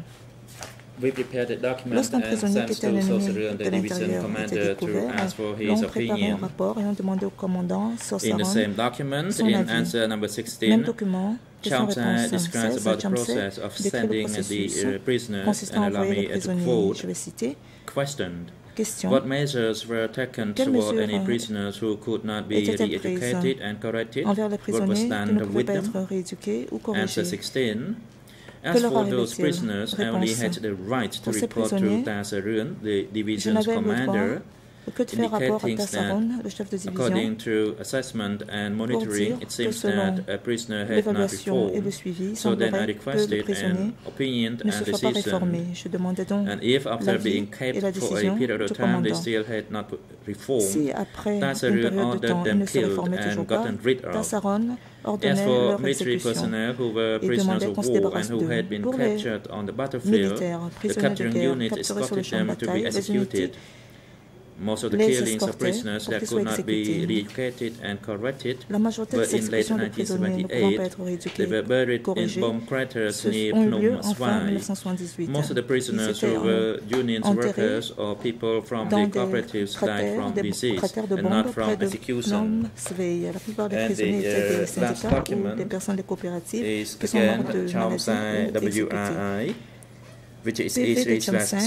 we prepared the document Lorsqu'un and prisonnier sent qui était to un ennemi Sosarion, the de division l'intérieur était commander, to découvert, ask for his l'on préparait un opinion. rapport et on demandait au commandant In the Sorsaron same document, son in avis. answer number Même 16, document, Chamsa question-réponse describes 16, about the Chamsa process of décrit le sending processus the prisoners, consistant and à allow envoyer les me to prisonniers. quote, Je vais citer. questioned. Question. What measures were taken Quelles toward any mesures prisoners who could not be étaient-elles prises re-educated and corrected? envers les What was prisonniers qui ne done pouvaient with pas them? être rééduqués ou Answer corrigés? 16. Que As leur for those arrivait-il? prisoners, I only Réponse. had the right to Pour ces report to prisonniers, Tasarun, the Je division's n'avais le droit commander, que de faire rapport à indicating Tassaron, that le chef de division, according to assessment and monitoring, dire it que seems selon that a prisoner had not l'évaluation et le reformed. suivi, So then I semblerait que le requested prisonnier an opinion ne se and soit pas decision. réformé. Je demandais donc And if after l'avis being et la kept for a décision period of du time they commandant. still had not reformed, Si après une Tasarun période de temps, ordered ils them ne se killed réformaient toujours and pas, gotten rid of. Tassaron As ordonnait for leur military exécution personnel who were et prisoners demandait of qu'on se war and débarrasse who had d'eux. been Pour les captured on the battlefield, militaires, the prisonniers de capturing guerre, unit capturés sur le escorted champ de them to be bataille, les unités executed. Most of the les killings of escortaient prisoners pour that qu'ils could soient not be exécutés. re-educated and corrected La majorité were des in late exécutions de prisonniers ne pouvant pas 1978. être They rééduqués were buried in corrigés bomb craters near ont eu lieu Phnom en fin Svai. 1978. Most of the Ils prisoners étaient who were unions enterrés workers or people from dans the des cooperatives died cratères, from des disease cratères de and not bombes from près de execution. Phnom Svei. La plupart des And prisonniers the, étaient des last syndicats document ou des personnes des coopératives is qui sont again mortes de Chamsa maladie ou exécutées. WRI, which is PV de Chamsa,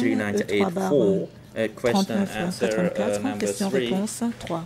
39884, question answer 39-84, number 3. question-réponse 3.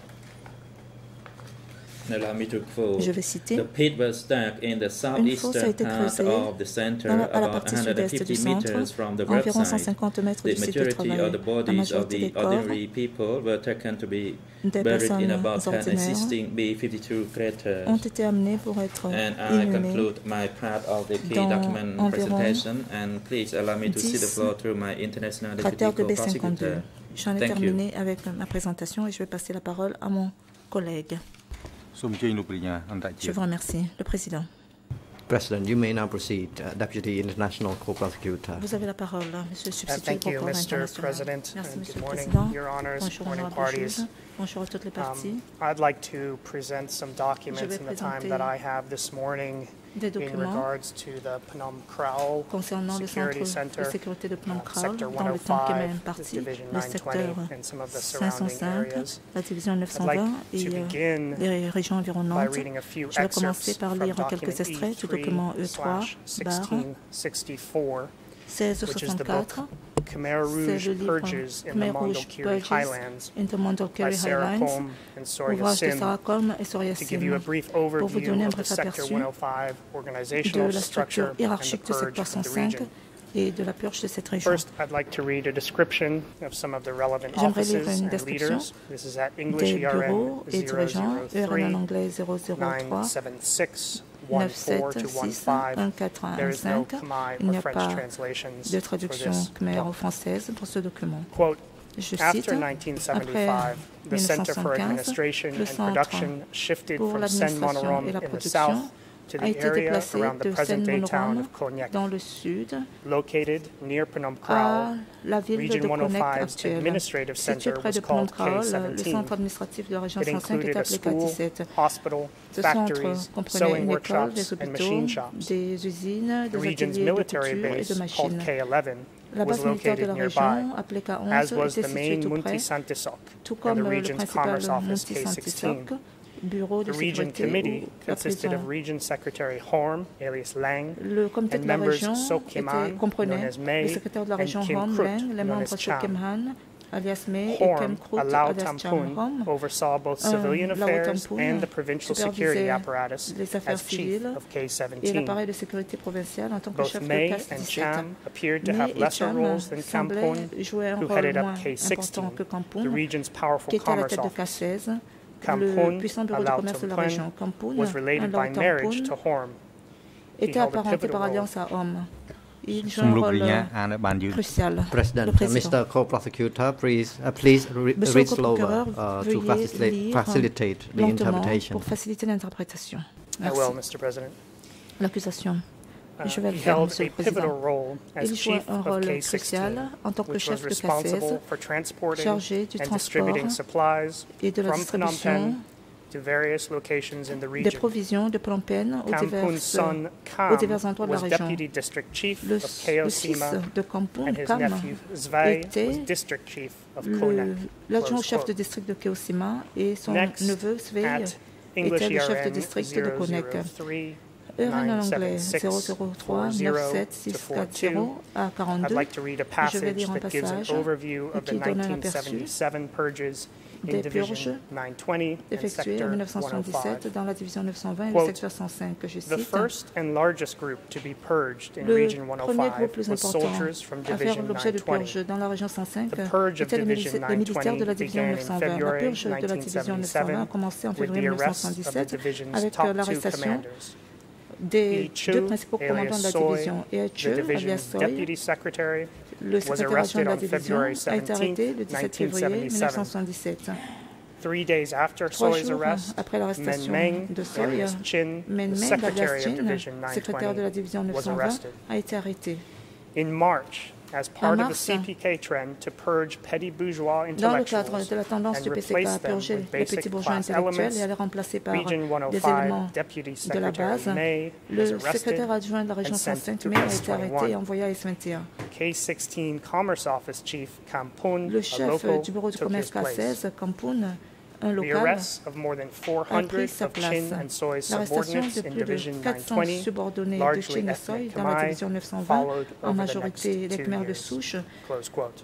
Allow me to quote. Je vais citer. The pit was dug in the Une fosse a southeastern été part creusée of the center, à la about partie sud-est 150 du centre, meters from the à environ website. 150 mètres The du site de majority travail. of the La bodies of majorité the des corps ordinary people were taken to be des buried in personnes about 10 ordinaires existing B-52 craters. ont été amenés pour être And I inhumés conclude my part of the key dans document environ presentation, and please allow me to see the 10 floor through my international cratères deputy de B-52. co-prosecutor. J'en ai Thank you. terminé avec ma présentation et je vais passer la parole à mon collègue. សូមអញ្ជើញលោកប្រញ្ញាអន្តរ Je ជាតិ vous remercie. Le Président. President, you may now proceed. Deputy International Co-Prosecutor. Vous avez la parole, Monsieur le substitut Thank you, procureur Mr. international. President, Merci, and Monsieur good le morning, Président. Your Honors, Bonjour, morning honorables parties. juges. Bonjour à toutes les parties. I'd like to present some documents in the time that I have this morning des in documents regards to the Phnom Kraul concernant le centre Security de Center, sécurité de Phnom Kraul, Sector dans le temps qui m'est 105, imparti, Division le secteur 920, and some of the surrounding 505, areas. la division I'd like 920 to et begin les régions by environnantes. reading a few Je vais commencer excerpts par from lire quelques document extraits du document E3/1664, which is the book 1664. Khmer C'est Rouge le livre Purges in the Khmer Rouge Mondulkiri Purges Highlands in the by Mondulkiri Sarah Highlands, Colm and Soria ouvrage de Sim. Sarah Colm et Soria To give you a Sim, brief pour vous overview donner un of the bref Sector aperçu 105 de organizational la structure structure and the hiérarchique du purge secteur of the 105 region. et de la purge de cette région. First, I'd like to read a description of some of the relevant J'aimerais lire offices une and description leaders. This is at English des bureaux et dirigeants, 003 ERN en anglais 003 976 976 14 There is no 1415. Khmer Il n'y or a French pas translations de for traduction this khmer ou document. française pour ce document. Quote, Je cite, after après 1975, the Center for 1975, Administration le and centre Production shifted pour from Sen l'administration Monorom et la in the production south to a the été area déplacé around the de present-day town Sen-Monorom of Konyak, dans le sud located near Phnom à Kraul. la ville de Region Connect 105's actuelle. administrative Situé center près was de Phnom called Kraul, le K17. centre administratif de la région It 105 included est a appelé school, K17. hospital, Ce centre factories, comprenait sewing une école, des workshops, and hôpitaux, machine shops. des usines, The des region's ateliers de military couture et base, de called machines. K11, La was base militaire de located la nearby, région, appelée as K11, was était the située main tout Munti près, Santisok tout and comme the le region's principal Commerce Office Monti K16. Santisok, bureau de The region sécurité committee où la consisted of prison. Region Secretary Horm, alias Lang, Le comité and de la members région Sok Kim Han, comprenait known as May, le secrétaire de la and région Kim Hom Krut, Leng, les known membres as Sok Kim Cham. Han, alias May, et Kim Horm, Krut, Alao alias Cham. Tampun, Hom oversaw both civilian Lao affairs Tampun and the provincial security supervisait apparatus les affaires as chief civiles of et K17. l'appareil de sécurité provincial en tant que Both chef de May classe and 17. Cham appeared to May have et lesser Cham roles than semblaient Kampun, jouer un who rôle headed up moins K16, important que the Kampun, region's powerful qui était à la commerce tête de office. K16, le Kampun, puissant bureau de Alao commerce de la région. Tampun, Kampun, was related Alao by marriage to Tampun, Horm. He était held a apparenté pivotal par role. alliance à Hom. Il joue សូម un លោក rôle វិញ្ញាអានឲ្យបានយឺត crucial. President, Le président. Mr. Co-Prosecutor, please Monsieur read le slower procureur, to veuillez lire facilitate the lentement interpretation. pour faciliter l'interprétation. I Merci. will, Mr. President. L'accusation. Je vais le He faire, held Monsieur a le Président. pivotal role as Il jouait chief un of rôle K16, crucial en tant que which was chef de responsible K16, for transporting chargé du and distributing transport supplies et de la from Phnom distribution Penh to various locations in the des region. provisions de Phnom Penh aux Kampun's son aux divers endroits de la was région. deputy district chief Le of fils Kayosima, de Kampung, and his Kam, nephew Zvai was était district chief of Konak. l'adjoint au Close chef de quote. district de Keosima et son Next, neveu Svei at English était le chef de ERN district de Konek. 003 ERN en anglais 976 003 40 97640 à I'd 42. like to read a Je vais passage lire un that gives an passage overview of the qui donne un aperçu 1977 purges in des Division purges 920 and effectué en Sector 1977 105. dans la division 920 et le Quote, secteur 105 que je The cite. first and largest group to be purged in Le Region premier groupe 105 plus was important soldiers from à faire Division l'objet de 920. purges dans la région 105 The purge of étaient Division les militaires de la 920 division began in 920. La February purge de la division 920 a commencé en with the février arrest of the 1977 division's avec top two l'arrestation commanders. des Chu, deux principaux commandants de la alias Soy, division. Et the Chu, alias division's Soy, deputy secretary, le was secrétaire adjoint arrested de la on division, February a été arrêté le 17 février 1977. 1977. 3 days after 3 Soy's jours arrest, après l'arrestation Men Meng, de Soy, alias Chin, Men the Meng, secretary alias of Chin, Division secrétaire de la 920, division was 920, arrested. a été arrêté. In March, as part of the mars, CPK trend to purge petty bourgeois Dans le cadre intellectuals de la tendance and du PCK replace à them purger with les basic petits bourgeois class intellectuels et à elements, les remplacer par Region des 105 éléments Deputy de la Secretary base, May was le arrested. secrétaire adjoint de la région and sent 105 to mai a été arrêté et S21. envoyé à S21. K16 Commerce Office Chief Kampun, Le a chef local, du bureau du took commerce his place. K16, Kampun, un The local, arrests of more than a 400 pris sa of place. Chin and Soy's L'arrestation subordinates de in plus de Division 400 920, subordonnés de largely Chin et Soy ethnic dans la Khmer, division 920, followed en over the majorité next des 2 Khmers de years. souche, Close quote.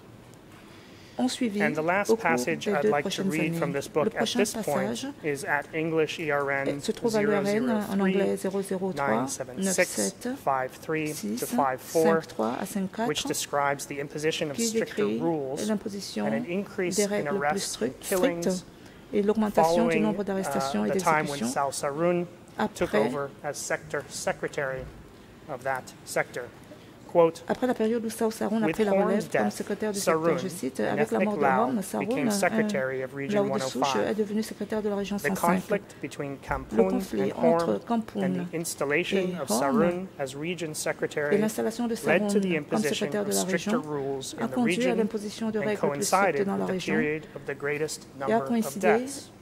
ont suivi And the last au cours passage des I'd 2 like to prochaines read from années. this book Le at prochain this point passage is at English ERN se trouve à l'ERN en anglais 003 976 97 53 6 to 54, 53 à 54 which describes the imposition of qui stricter décrit rules l'imposition and an increase des in règles plus arrests and strictes killings et l'augmentation du following nombre d'arrestations et the time when d'exécutions Sao Sarun took après, over as sector secretary of that sector. Quote, après la période où Sao Sarun a with pris la Horn's relève comme death, secrétaire du Sarun, secteur, je cite, an avec la ethnic mort de Lao, Rome, Sarun, became secretary of un Region Lao de souche, 105. est devenu secrétaire de la région The 105. conflict between Le Kampun conflit and entre Horn Kampun and the installation et of Horn Sarun as region et secretary l'installation de led Sarun to the comme imposition secrétaire of de la stricter région rules a in the conduit à region l'imposition de and règles plus strictes coincided dans la with the région period of the greatest et a number of coïncidé deaths.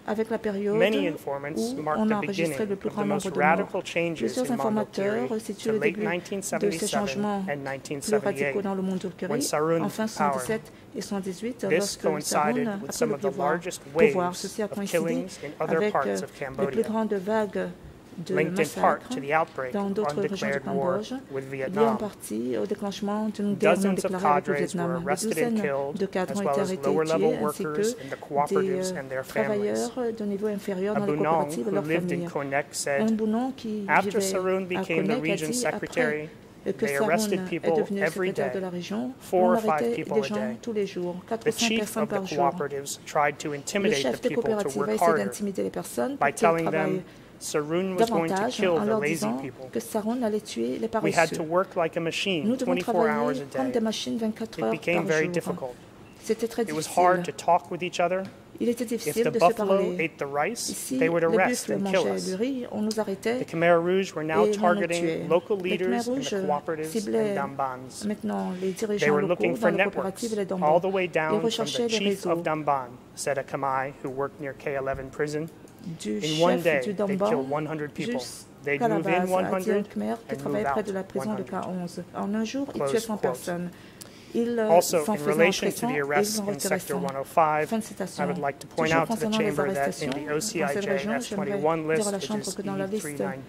avec la période Many informants où marked on a the enregistré beginning le plus of grand the most nombre de morts. radical changes Plusieurs in Mongol informateurs Kuri situent to le late début de ces 1977 changements and plus 1978 radicaux dans le monde du when Kuri Sarun en fin took power. 77 et 78, This lorsque coincided Sarun with a pris some le of the largest pouvoir. waves Ceci a of coïncidé killings in other avec parts of les plus Cambodia, grandes vagues de linked in part massacres to the outbreak dans of d'autres régions du undeclared war Cambodge, with liées en Vietnam. partie au déclenchement d'une guerre non Dozens of déclarée avec le cadres were Vietnam. Des arrested and douzaines killed, de cadres as ont well été as arrêtés et lower-level tués, ainsi workers que in the des cooperatives and their families. travailleurs de niveau inférieur dans les Abu Nong, coopératives et who leurs lived in familles. Konek, Un said, Bounon qui after vivait Sarun à became the Konek a region dit secretary, après que they Sarun arrested est people devenu every secrétaire day, de la région, 4 on or 5 arrêtait people des a gens day. tous les jours, 4 The ou 5 chief personnes of the par jour. cooperatives tried to Le intimidate chef the des people to coopératives a work essayé harder d'intimider les personnes by pour qu'ils telling travaillent them Sarun was going to davantage kill en the leur lazy disant people. que Sarun allait tuer les We had paresseux. to work like a machine Nous devons 24 hours travailler a comme des day. machines 24 It heures became par very jour. difficult. C'était très It was hard to difficile. talk with each other. Il était If difficile the de se buffalo parler. ate the rice, Ici, they would les arrest buffles and kill mangeaient us. du riz, on nous arrêtait The Khmer Rouge were now et on nous tuait. targeting local Les Khmer leaders in Rouges the cooperatives ciblaient and Dambans. maintenant les They dirigeants were locaux looking dans for les networks coopératives et les all dambans. the way Ils down from recherchaient the les chief réseaux of Damban, said a Khmer who worked near K11 prison. du In one chef day, du they Damban killed 100 people. They'd jusqu'à la move in base, à 100 Dion Khmer, qui and travaillait move près out de la prison de 100. K11. En un jour, ils Close tuaient 100 quote. personnes. Ils Also, s'en in faisaient relation entrer to the 100 et arrests ils en in retiraient Sector 100. 105, Fin de citation. I would like to point Toujours out to the concernant les Chamber that in arrestations, the dans cette OCIJ région, j'aimerais S21 dire à la list, Chambre which is que dans la liste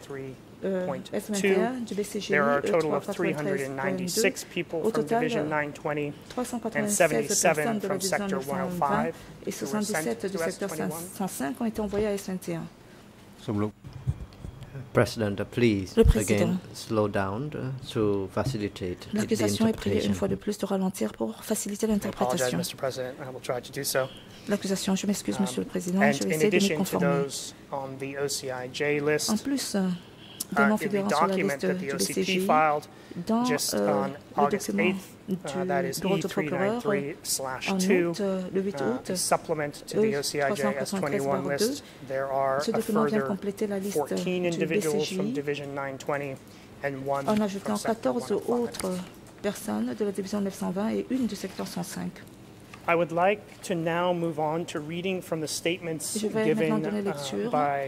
E393.2, S21 du BCGI, there are a total of 393.2, 396 people au from total, Division 920 and 396 personnes 77 de la from division Sector 920 105 et who were sent 77 du to secteur S21. 505 ont été envoyés à S21. សូមលោក President, please Le président. again slow down to facilitate the L'accusation est priée une interpretation. fois de plus de ralentir pour faciliter I apologize, l'interprétation. Mr. President. I will try to do so. L'accusation, je m'excuse, Monsieur le Président, And je vais in essayer de m'y addition to conformer. those on the OCIJ list, En plus des noms in the figurant sur la document liste that the du OCP BCGI, filed dans just le on August document 8th, that is du bureau du procureur, en E393/2, août, le 8 août, a supplement to the OCIJ S21 list, there are ce a document vient further compléter la liste 14 du individuals from BCGI Division 920 and one en from ajoutant Sector 14 105. autres personnes de la division 920 et une du secteur 105. I would like to now move on to reading from the statements Je vais given maintenant donner lecture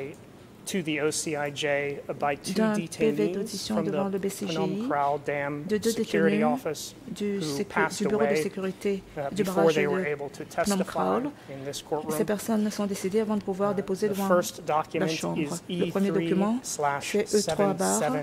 to the OCIJ by two d'un PV detainees d'audition from devant le the BCGI Phnom Krao Dam de deux Security détenus Office du who passed bureau de away sécurité du before barrage they were de able to Phnom testify Krao. in this Ces courtroom. personnes sont décédées avant de pouvoir déposer The devant first la document Chambre. is Le premier document, c'est E3/7703.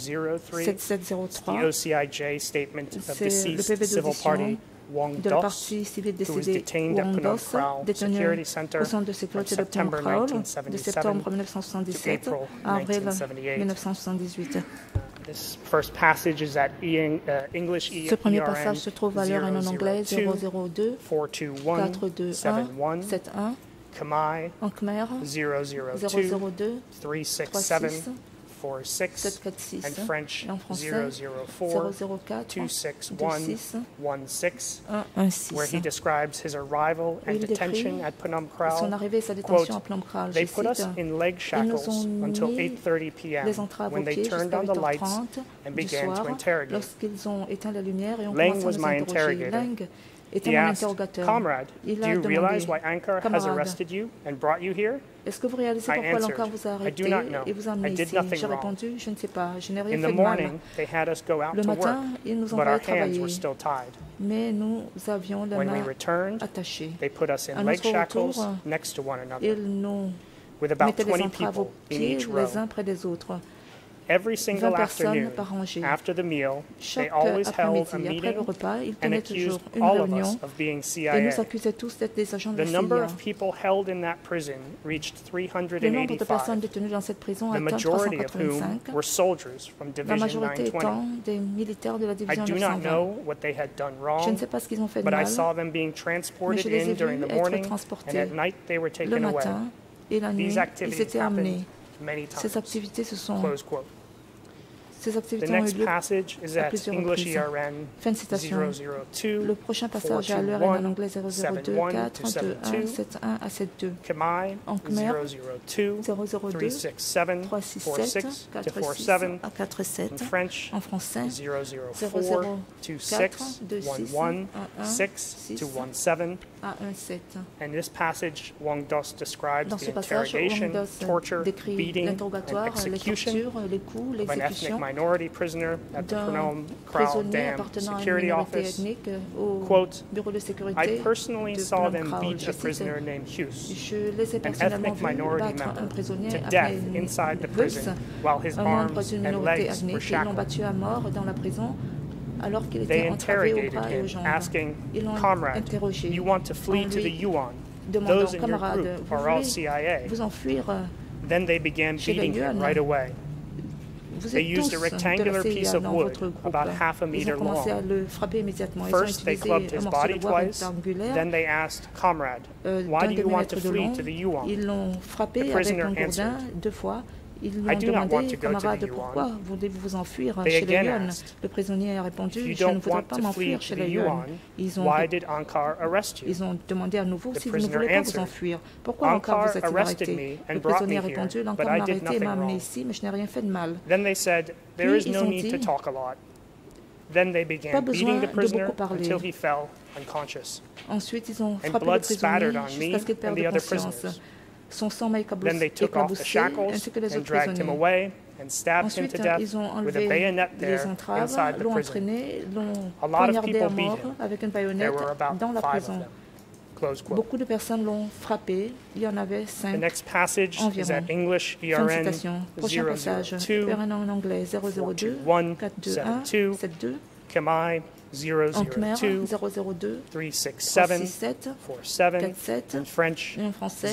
E3/7703, the OCIJ statement of C'est le deceased PV civil d'audition party Wong de la Dos, partie civile who was décédée detained at Wong Phnom Dos, Krao détenu Security Center au centre de sécurité de Phnom September Krao de 1977 septembre 1977 to à avril 1978. 1978. This first passage is at English Ce premier ERN passage se trouve à l'ERN en anglais 002 421 421 71 Khmer en Khmer 002 002 367 36 46 746 and French et en français 004 004 261 26 16, 116. where he describes his arrival and Il detention décrit at Phnom son Krao. arrivée et sa détention Quote, à Phnom Krao. They Je put us cite, in leg ils nous shackles ont until mis 8:30 p.m. les entraves when aux they pieds turned jusqu'à on the lights 8h30 and du began to soir interrogate. lorsqu'ils ont éteint la lumière et ont Lang commencé was à my nous interroger. interrogator. Lang était He mon asked, interrogateur. Comrade, Il do a you realize demandé, why Angkor has Camarade, arrested you and brought you here? est-ce que vous réalisez I pourquoi answered, l'Ankar vous a I do arrêté not know. et vous a I amené did ici? nothing J'ai wrong. répondu, je ne sais pas, je n'ai rien In fait the de mal. morning, they had us go out Le to work, matin, ils nous ont but envoyé our hands travailler, were still tied. mais nous avions les When we mains returned, attachées. they put us À in leg notre shackles retour, next to one another, Ils nous with about mettaient les 20 entraves aux people in pieds each row. les uns près des autres. Every 20 single personnes afternoon, par rangée. after the meal, they Chaque always held a après-midi, après meeting le repas, ils and tenaient accused toujours une all of us réunion of being et CIA. nous accusaient tous d'être des agents de The la number CIA. of people held in that prison reached Le nombre de personnes 385, détenues dans cette prison the atteint majority of whom 385, were soldiers from la Division majorité 920. étant des militaires de la I division do not 920. know what they had done Je ne wrong, sais pas ce qu'ils ont fait de but I mal, saw them being mais transported je les ai in during vus the être morning, and transportés at night they were le taken away. matin et la nuit. These Ils activities étaient amenés. happened many Ces times. activités se sont Close quote. Ces The activités ont eu next lieu passage is à at plusieurs English reprises. ERN Fin de citation. 002, Le prochain passage à l'heure est en anglais 002 71 4 to 2 1 72. 7 1 à 7 2. Khmer En Khmer, 002, 002 367, 367 46 to 46 47. à 47. In French, En français, 004, 26, 11, 6 to 17. à 17. And this passage, Wang Dos describes Dans the ce passage, Wang interrogation, Dos torture, décrit beating, and l'interrogatoire, les execution tortures, les coups, of an ethnic l'exécution minority prisoner at the d'un Phnom Kral prisonnier Dam appartenant à une Security minorité Office. ethnique au Quote, bureau de I sécurité personally de saw Phnom them Kral. beat Je a cite, prisoner named Hughes, je les ai an personnellement ethnic vus minority battre un member, prisonnier to après death une inside the Hughes, prison while his un membre arms d'une and minorité legs were ethnique. Ils l'ont shackled. battu à mort dans la prison alors qu'il They était entravé aux interrogated bras et aux him, jambes. asking, Ils l'ont Comrade, interrogé you want to flee en to the lui Yuan? demandant, Those in your camarade, group vous are all voulez CIA. vous enfuir, Then they began chez les beating him Yuan. right away. Vous They êtes used tous a de la rectangular piece CIA of dans wood votre groupe. about half a Ils meter ont commencé long. à le frapper immédiatement. Ils First, ont they utilisé clubbed un his morceau de body bois twice. rectangulaire Then they asked, Comrade, why d'un do you want to demi-mètre de flee long. to the Yuan? Ils l'ont frappé The avec prisoner un gourdin answered, 2 fois. Ils lui I ont do not want demandé, to go to camarade, the Yuan. pourquoi voulez-vous vous enfuir They chez les again Yuan? asked, Le prisonnier a If you répondu, je ne don't voudrais want pas to flee m'enfuir to chez the les Yuan. Yuan, Ils ont, why did Ankar arrest you? ils ont demandé à nouveau The si vous ne prisoner voulez pas vous answered, enfuir. Pourquoi encore Ankar vous êtes-il arrested arrêté? me and Le brought prisonnier a me here, répondu, but l'encore I m'a did arrêté et nothing m'a amené wrong. ici, mais je n'ai rien fait de mal. Then they said, there Puis is ils no ont need to dit, talk a lot. Then they pas began besoin beating the de prisoner beaucoup parler. until he fell unconscious. Ensuite, ils ont And frappé le blood spattered prisonnier on me jusqu'à ce qu'il and perde the other conscience. prisoners. Son sang m'a Then they took off the éclaboussé, shackles ainsi que les and autres dragged him prisonniers. away and stabbed him Ensuite, to death ils ont with a enlevé bayonet les there entraves, inside the l'ont prison. entraîné, l'ont A lot of poignardé people à beat mort him. avec une There baïonnette were about dans la 5 of prison. them. Close quote. Beaucoup de personnes l'ont frappé. Il y en avait The 5 next passage is environ. at English Fin de ERN citation. Prochain passage. 002, ERN en anglais 002 421, 421 72, 72. Khmer En Khmer 002, 002 367, 367 47, 47. and French Et en français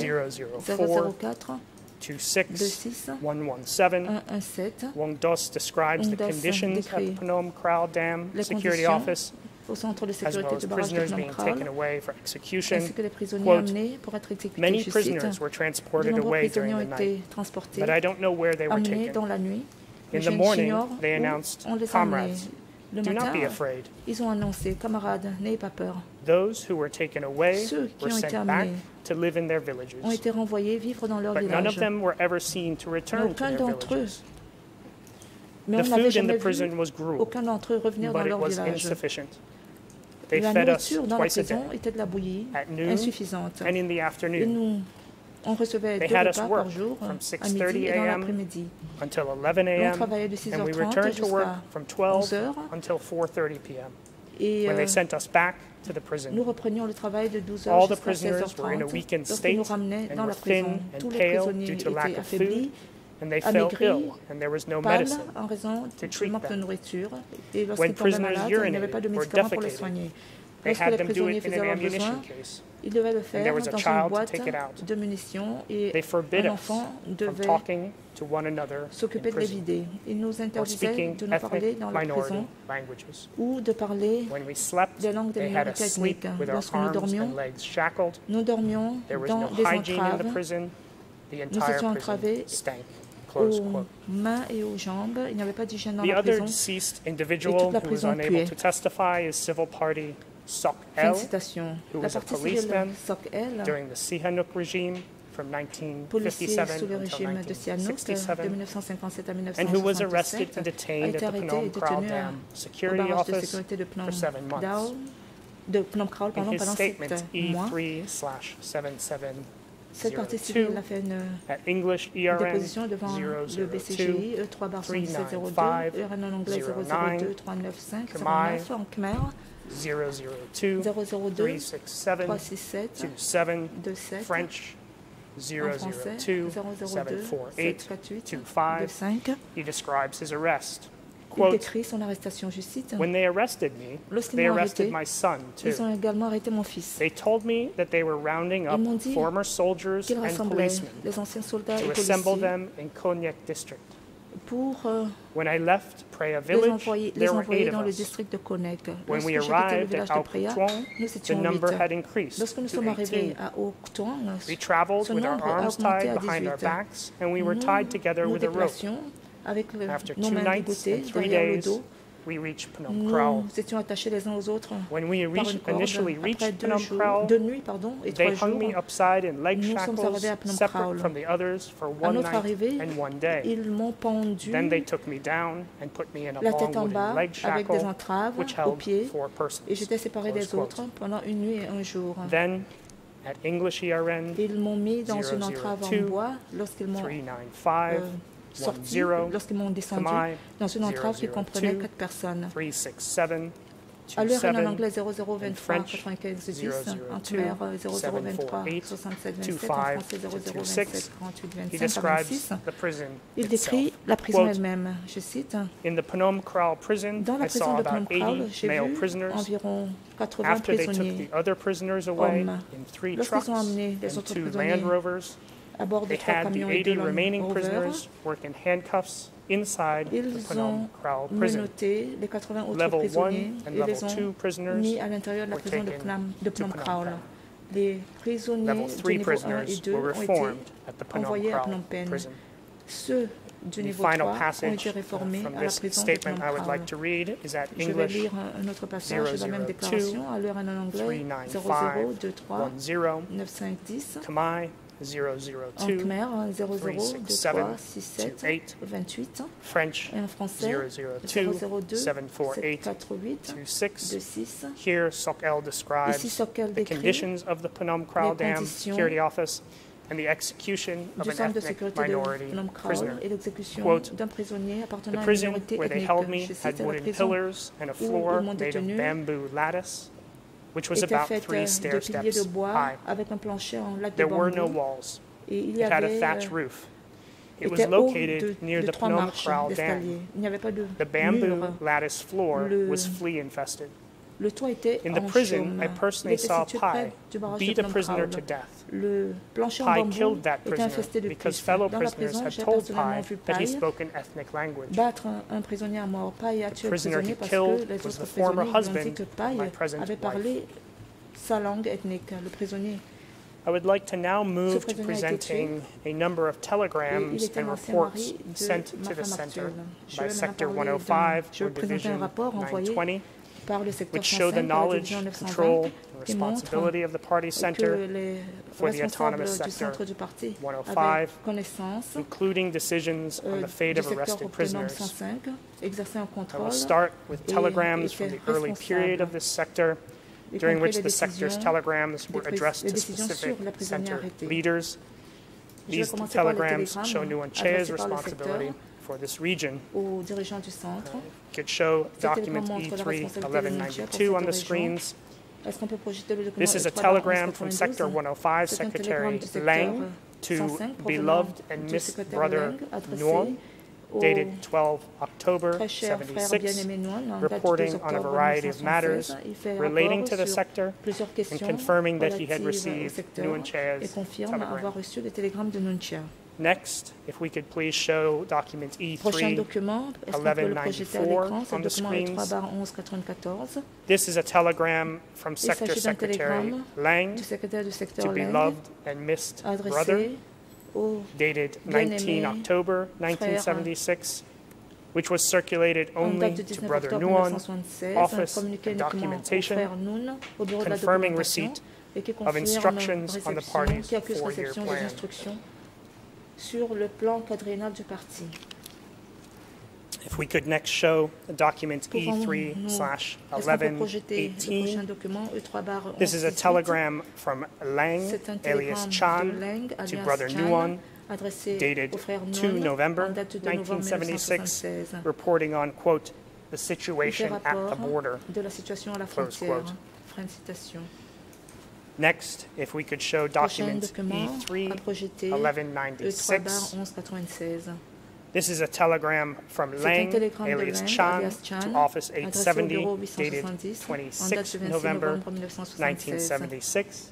004, 004 26, 26 117. 117. Wang Dos describes the Wang Dos conditions at décrit Phnom Kral Dam les Security conditions Office, au centre de as sécurité well as du barrage de prisoners Phnom being Kral, taken away for execution. ainsi que les prisonniers Quote, amenés pour être exécutés. Many Je cite, prisoners were de transported nombreux away prisonniers during ont the été night, transportés, but I don't know where they were amenés taken. dans la nuit. In Je the morning, n'ignore they où announced, on les a amenés. Comrades, Le do not matin, be afraid. ils ont annoncé, camarades, n'ayez pas peur. Those who were taken away Ceux qui were ont été sent back amenés to live in their villages, ont été renvoyés vivre dans leur but none of village. them were ever seen to Mais return to aucun their d'entre eux, villages. mais The on n'avait food in jamais the vu prison was gruel, aucun d'entre eux revenir dans but it leur was village. insufficient. They La fed us nourriture dans la twice a day, prison était de la bouillie at noon insuffisante. and in the Et afternoon, nous, on recevait They 2 had us repas work par jour, from à 6:30 midi et dans a.m. l'après-midi. until 11 On a.m., travaillait de and we 6h30 returned to work jusqu'à from 12 11h. until 4:30 p.m. Et when they sent us back to the nous prison. reprenions le travail de 12h All the jusqu'à prisoners were in a 16h30. weakened Lorsqu'ils nous state ramenaient and dans were la prison, thin and tous les pale prisonniers due to lack étaient of food, affaiblis, and they fell amaigris, ill, and there was no pâles medicine. en raison to du treat manque de them. nourriture. Et When lorsqu'ils tombaient prisoners malades, il n'y avait pas de urinated or médicaments pour les defecated, soigner. They Lorsque had les them do prisonniers it in faisaient an leurs ammunition besoins, case. ils devaient le there faire was a dans child une to boîte take it out. de munitions et They forbid un us enfant from devait talking to one another in s'occuper de les prison vider. Ils nous or interdisaient speaking de nous parler ethnic dans la minority prison languages. ou de parler When we slept, des langues des they had us minorités sleep ethniques. with our Lorsque nous arms dormions, and legs shackled. nous dormions There was dans no des hygiene in the entraves prison. The Nous entire étions prison entravés stank. Close aux quote. mains et aux jambes. Il n'y avait pas d'hygiène dans The la other prison. deceased Et individual toute la who was prison unable puait. to testify is civil party Sok Fin El de citation. who La was a partie civile policeman SOC-L, during the Sihanouk regime from policier 1957 sous le until régime de Sihanouk de 1967, 1957 à and who was arrested 1967, and a detained été at the arrêté Phnom et Kral détenu Dam au Security barrage de Office sécurité de Phnom for 7 months. Dao, de Phnom Kral, In his pendant statement 7 mois. Cette partie civile E3/7702 a fait une at English ERN déposition devant le BCGI, 002, E3/7702, ERN en anglais 002 395 09 en Khmer 002, 002 367, 367 27, 27 French en français 002, 002 748, 748 25. 25. He describes his arrest. Il Quote, décrit son arrestation, je cite. when they arrested me, Lorsqu'ils they m'ont arrested arrêté, my son Ils ont too. également arrêté mon fils. They told me that they were rounding up Ils m'ont dit former soldiers qu'ils and rassemblaient policemen les anciens soldats to et assemble policiers them in Konyak district. pour When I left Preah les village, envoyer there were 8 dans of le us. district de Konek. When Lorsque we j'ai quitté le arrived village at de Ao Preah, Tuong, nous the étions 8. number had increased Lorsque nous to sommes arrivés 18. à Ao Tuong, We traveled ce with our nombre a arms augmenté tied à behind our 18. backs, and we were Nous tied together nous with a rope. déplacions avec After nos 2 mains nights ligotées and 3 derrière le days, dos. we reached Phnom Kraul. Nous étions attachés les uns aux autres When we par une corde. initially Après reached 2 Phnom jours, Kraul, 2 nuits et 3 they hung me jours, upside in leg nous sommes shackles, arrivés à Phnom separate Kraul. from the others, for À 1 notre night arrivée, and 1 day. ils m'ont pendu Then they took me down and put me in a la long tête en wooden bas leg avec des shackle, entraves which aux held pieds 4 persons. et j'étais séparée Close des quote. autres pendant 1 nuit et 1 jour. Then, at English ERN Ils m'ont mis dans une entrave en 002, bois lorsqu'ils m'ont 395, sorti, 10, lorsqu'ils m'ont descendu Khmer, dans une entrave qui 002, comprenait 4 personnes. 367, À l'heure en 27, anglais 0023 French, 95 10, 002, en Khmer 0023 748, 67 27, en 25 français to 0027 48 He 25 describes 46. the prison Il itself. décrit la prison Quote, elle-même. Je cite, In the Phnom Kraul prison, dans la I prison saw de Phnom about Kraul, 80 j'ai male vu prisoners. environ 80 After they took prisonniers the other prisoners away hommes. in 3 Lorsqu'ils trucks ont amené les and autres 2 prisonniers Land Rovers, à bord de they 3 had the camions et 2 80 Land remaining Rover. prisoners work in handcuffs inside the Ils Phnom ont Kraul prison. menotté les 80 autres Level 1 prisonniers and et level les ont 2 prisoners mis à l'intérieur de la were prison de taken Phnom to Phnom Kraul. Penh. Les prisonniers Level du 3 niveau 1 et prisoners 2 were ont été reformed at the Phnom envoyés à Kraul Phnom Penh. prison. Ceux du The niveau final 3 ont passage été réformés from à la this prison de statement Phnom I would Kraul. like to read is at Je vais English lire un autre passage de la même 002, déclaration à l'heure en anglais 395, 0023 10, 9510 Khmer en 002, Khmer 0023 367, 67 28 French et en français 002, 002 748, 748 26. 26. Here, Sokel describes Ici, Sokel the décrit conditions of the Phnom Kraul les Dam conditions Security Office and the execution of du an centre de ethnic sécurité de minority Phnom Kraul prisoner. et l'exécution Quote, d'un prisonnier The appartenant à une prison minorité where they ethnique. held me Je had cite, la wooden prison pillars and a où floor ils m'ont made of détenu bamboo lattice, which was était about faite 3 stair de piliers de steps bois high. avec un plancher en latte de There were no bambou walls. et il y It had a avait thatch roof. It was était haut located near de the 3 Phnom marches Kraul d'escalier. Dam. Il n'y avait pas de The bamboo mur. lattice floor Le- was flea infested. Le toit était In the en prison, chaume. I Il personally était saw situé près Pai du barrage beat de a Phnom prisoner Kraul. to death. Le plancher en Pai bambou killed that était prisoner infesté de because puces. fellow Dans la prisoners prison, had j'ai told personnellement Pai vu that he Pai spoke an ethnic language. battre un prisonnier à mort. Pai a tué le prisoner prisonnier he parce killed que les was autres the former prisonniers lui ont dit husband que of Pai my present avait parlé sa langue ethnique, le prisonnier. I would like to now move to prisonnier a été presenting a number of Et il telegrams était and l'ancien reports mari sent de ma to the femme center actuelle. Je by vais Sector maintenant parler 105 je or vais présenter un Division rapport envoyé 920, par le secteur which show the 105 de la knowledge, division control, 920 and qui montre responsibility of the party que center, les for the responsables autonomous du sector centre du parti 105, avaient connaissance including decisions on the fate du of secteur arrested autonome prisoners. 105, exerçait un I will contrôle start with et telegrams from the était early period of responsable, this sector, y during compris which les the sector's décisions telegrams were des addressed les to décisions specific sur les prisonniers center arrêtés. leaders. Je vais These commencer par les telegrams télégrammes show Nguyen Cha's adressés par le responsibility secteur for this region. aux dirigeants du centre. Could show Ces document télégrammes montrent la E3 responsabilité de Nguyen Cha pour 1192 on cette the région. screens. Est-ce qu'on peut projeter le document This is a E3 telegram from 1192? Sector 105 C'est un Secretary télégramme du secteur Lang to 105 provenant beloved and du missed secrétaire brother Lang adressé Nguyen, au dated 12 October très cher frère 76, bien-aimé Nguyen en date du 2 reporting on a octobre variety of 1976. matters Il fait relating rapport to the sur sector plusieurs and questions confirming that he had relatives au received secteur Nguyen et Cha's confirme telegram. avoir reçu le télégramme de Nguyen Cha. Next, if we could please show document Prochain E3. document, est-ce qu'on peut le projeter à l'écran? C'est on le the document screens. E3/1194 This is a telegram from Il Sector s'agit d'un Secretary télégramme Lang du secrétaire du to secteur Lang beloved and missed brother, adressé au dated bien-aimé 19 October 1976, which was circulated en only date du to 19 Brother octobre Nguyen, 1976, Office communiqué and uniquement au Documentation, frère Nguyen au bureau de la confirming documentation receipt et qui of confirme instructions on the réception, party's qui accuse four-year réception des plan. instructions sur le plan quadriennal du parti. If we could next show document Pouvons-nous est-ce qu'on peut projeter le prochain E3/1118. document E3/1118? This is a telegram from Lang, C'est un alias télégramme Chan, de Lang, to alias Brother Chan, Nguyen, adressé dated au frère 2 Nguyen November en date de novembre 1976, 1976. reporting on, quote, the Il fait situation at the rapport border. de la situation à la Close frontière. quote. Fin de citation. Next, if we could show Prochain document document à projeter E3/1196. E3/1196. This is a telegram from C'est un Lang, télégramme de alias Lang, Chan, alias Chan, to Office adressé au 870, bureau dated 870 en date 26 du 26 November novembre 1976, 1976.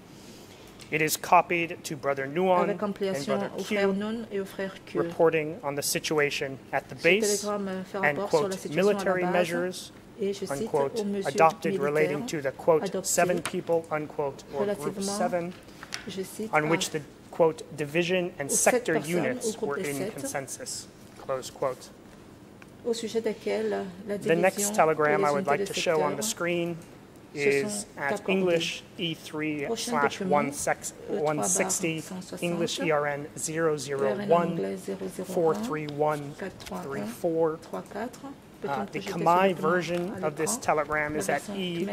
It is copied to Brother Nguyen avec and ampliation Brother au frère Q, Nguyen et au frère Q. reporting on the situation at the Ce base télégramme fait and, rapport sur la quote, situation à la military base measures, et, je cite, unquote, aux mesures adopted militaires relating to the, quote, adoptées 7 people, unquote, or Group relativement, 7, je cite, on which the, quote, division and aux 7 sector personnes, units au groupe were des in 7, consensus. close quote. au sujet desquels la The next division telegram et I les would unités like de to show on the secteur screen se is sont at accordés. English Prochain document, E3/160, E3/160, English ERN ERN anglais 001 431 34. The Khmer version of this telegram is at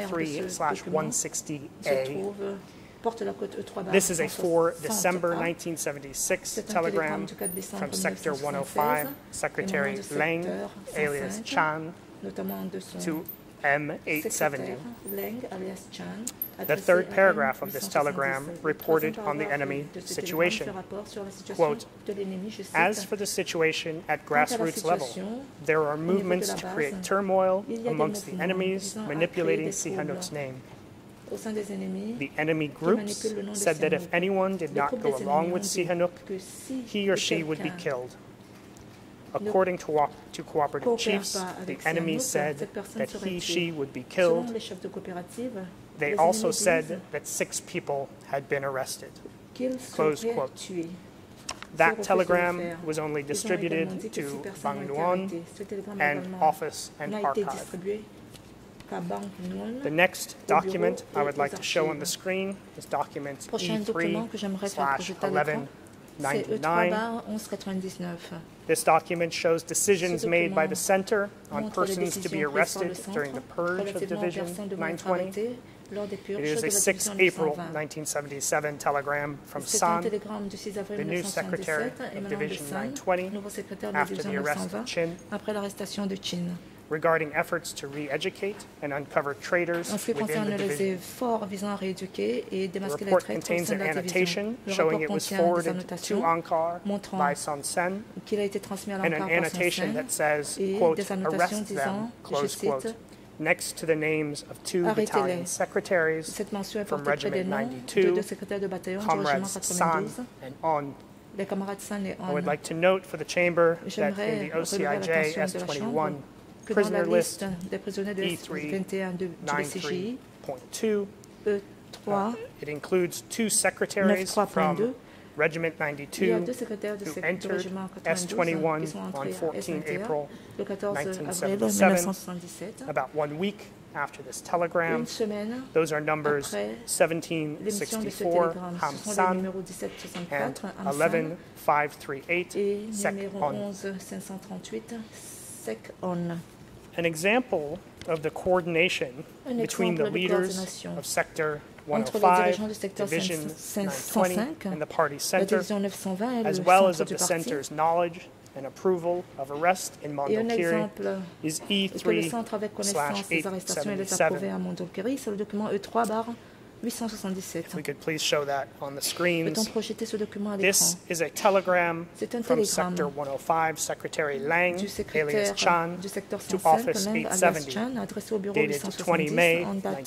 E3/160A. This is a 4 December 1976 telegram from Sector 105, Secretary Leng, alias Chan, to M870. The third paragraph of this telegram reported on the enemy situation. Quote, as for the situation at grassroots level, there are movements to create turmoil amongst the enemies manipulating Sihanouk's name. The enemy groups said that if anyone did not go along with Sihanouk, he or she would be killed. According to cooperative chiefs, the enemy said that he/she would be killed. They also said that 6 people had been arrested. Close quote. That telegram was only distributed to Bang Nuon and Office and Archive. The next document I would like to show on the screen is document E3/1199. This document shows decisions made by the Center on persons to be arrested during the purge of Division 920. It is a 6 April 1977 telegram from San, the new secretary of Division 920, after the arrest of Chin, regarding efforts to re-educate and uncover traitors within the division. The report contains an annotation showing it was forwarded to Ankar by Son Sen, and an annotation that says, quote, arrest them, close quote, next to the names of 2 battalion secretaries from Regiment 92, Comrades San and On. I would like to note for the Chamber that in the OCIJ S21 prisoner list E393.2, it includes 2 secretaries from Regiment 92 who entered S21 on 14 April 1977, about 1 week after this telegram. Those are numbers 1764, Ham San, and 11538, Sek On. An example of the coordination between the leaders of Sector 105, Division 920, and the party center, as well as of the center's knowledge and approval of arrest in Mondulkiri, is E3/877. If we could please show that on the screens. This is a telegram from Sector 105, Secretary Lang, alias Chan, to Office 870, dated 20 May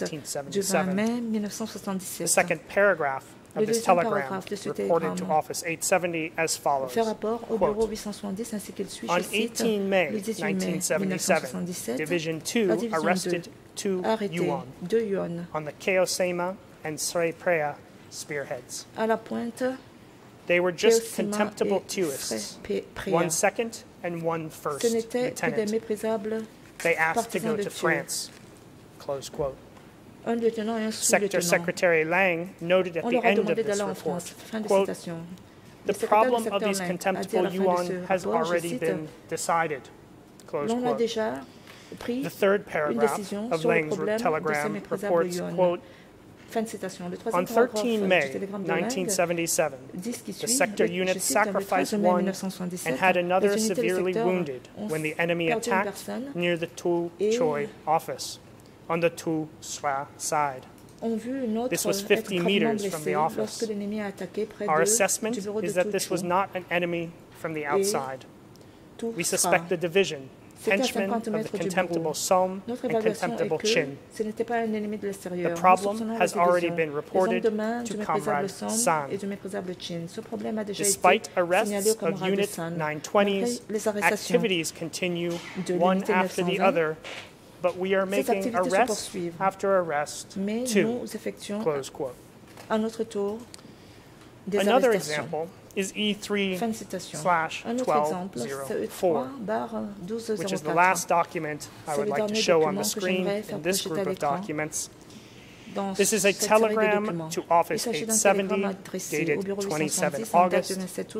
1977. The second paragraph of this telegram reported to Office 870 as follows. Quote, on 18 May 1977, Division 2 arrested 2 Yuan on the Keosema and Srey Prea spearheads. They were just contemptible Tuists, 1 second and 1 first lieutenant. They asked to go to France. Close quote. Sector Secretary Lang noted at the end of this report, quote, the problem of these contemptible Yuan has already been decided. Close quote. The third paragraph of Lang's telegram reports, quote, on 13 May 1977, the sector unit sacrificed 1 and had another severely wounded when the enemy attacked near the Tu Choi office on the Tu Swa side. This was 50 meters from the office. Our assessment is that this was not an enemy from the outside. We suspect the division, henchmen of the contemptible Som and contemptible Chin. The problem has already been reported to Comrade San. Despite arrests of Unit 920s, activities continue one after the other, but we are making arrest after arrest too. Close quote. Another example is Fin de citation. Un autre exemple, CE3/1204. which is the last document I would like to show on the screen in this group of documents. This is a telegram to Office 870 dated 27 August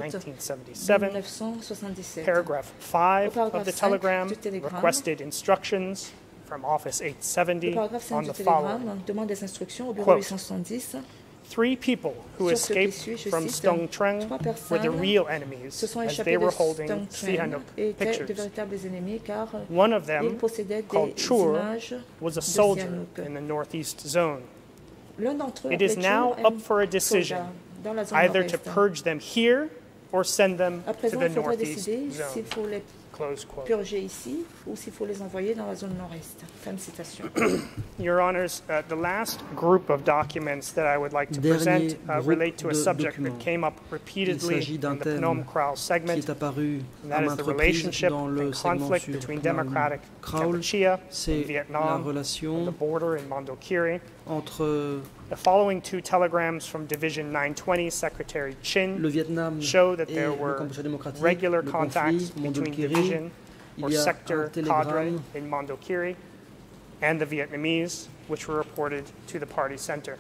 1977. Paragraph 5 of the telegram requested instructions from Office 870 on the following. Quote, 3 people who escaped from Stung Treng were the real enemies as they were holding Sihanouk pictures. One of them, called Chur, was a soldier in the northeast zone. It is now up for a decision, either to purge them here or send them to the northeast zone. Close quote. Purger ici ou s'il faut les envoyer dans la zone nord-est. Fin de citation. Your Honors, the last group of documents that I would like to present relate to a subject that came up repeatedly in the Phnom Kral segment, and that is the relationship and conflict between Democratic Kampuchea and Vietnam on the border in Mondulkiri. The following 2 telegrams from Division 920 Secretary Chin show that there were regular contacts between division or sector cadre in Mondulkiri and the Vietnamese, which were reported to the party center.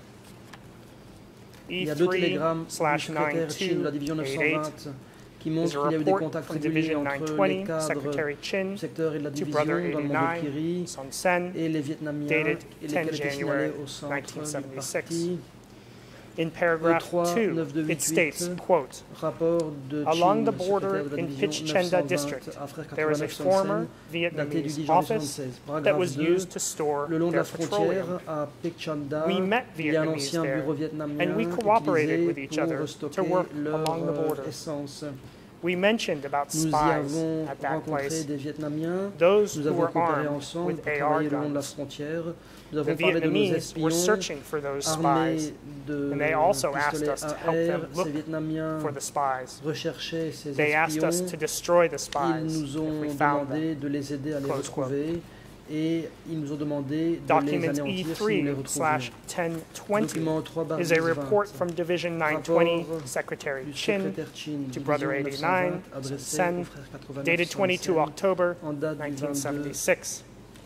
E3/9288 is a report from Division 920, Secretary Chin, to Brother 89, Son Sen, dated 10 January 1976. In paragraph 2, it states, quote, along the border in Pich Chenda district, there is a former Vietnamese office that was used to store their petroleum. We met Vietnamese there, and we cooperated with each other to work along the border. We mentioned about spies at that place, those who were armed with AR guns. The Vietnamese were searching for those spies, and they also asked us to help them look for the spies. They asked us to destroy the spies if we found them. Close quote. Et ils nous ont demandé de Document les anéantir si nous les retrouvions. E3/1020 is a report from Division 920, Secretary Chin, to Brother 89, Sen, dated 22 October 1976.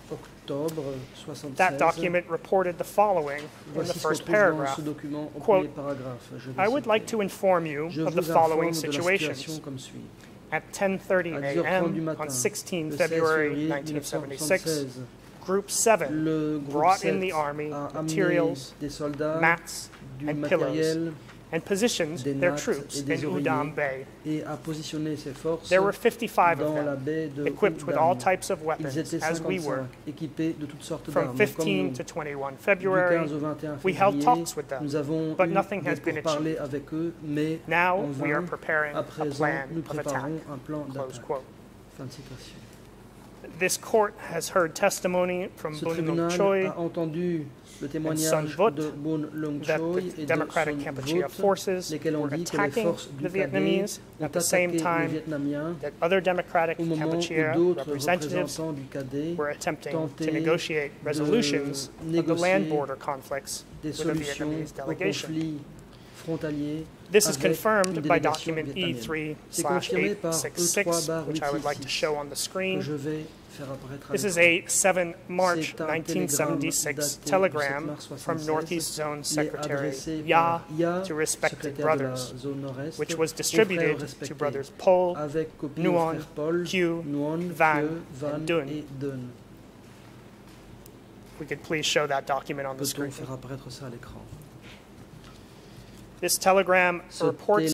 That document reported the following in the first paragraph. Quote, I would like to inform you of the following situations. At 10:30 a.m. on 16 February 1976, Group 7 brought in the Army materials, mats, and pillows, and positioned their troops in Udam Bay. There were 55 of them, equipped with all types of weapons, as we were. From 15 to 21 February, we held talks with them, but nothing has been achieved. Now we are preparing a plan of attack. Close quote. This court has heard testimony from Bun Lung Choi and Sun Vut that the Democratic Kampuchea forces were attacking the Vietnamese at the same time that other Democratic Kampuchea representatives were attempting to negotiate resolutions of the land border conflicts with the Vietnamese delegation. This is confirmed by document E3/866, which I would like to show on the screen. This is a 7 March 1976 telegram from Northeast Zone Secretary Ya to respected brothers, which was distributed to brothers Pol, Nuon, Q, Van, and Dun. If we could please show that document on the screen. This telegram reports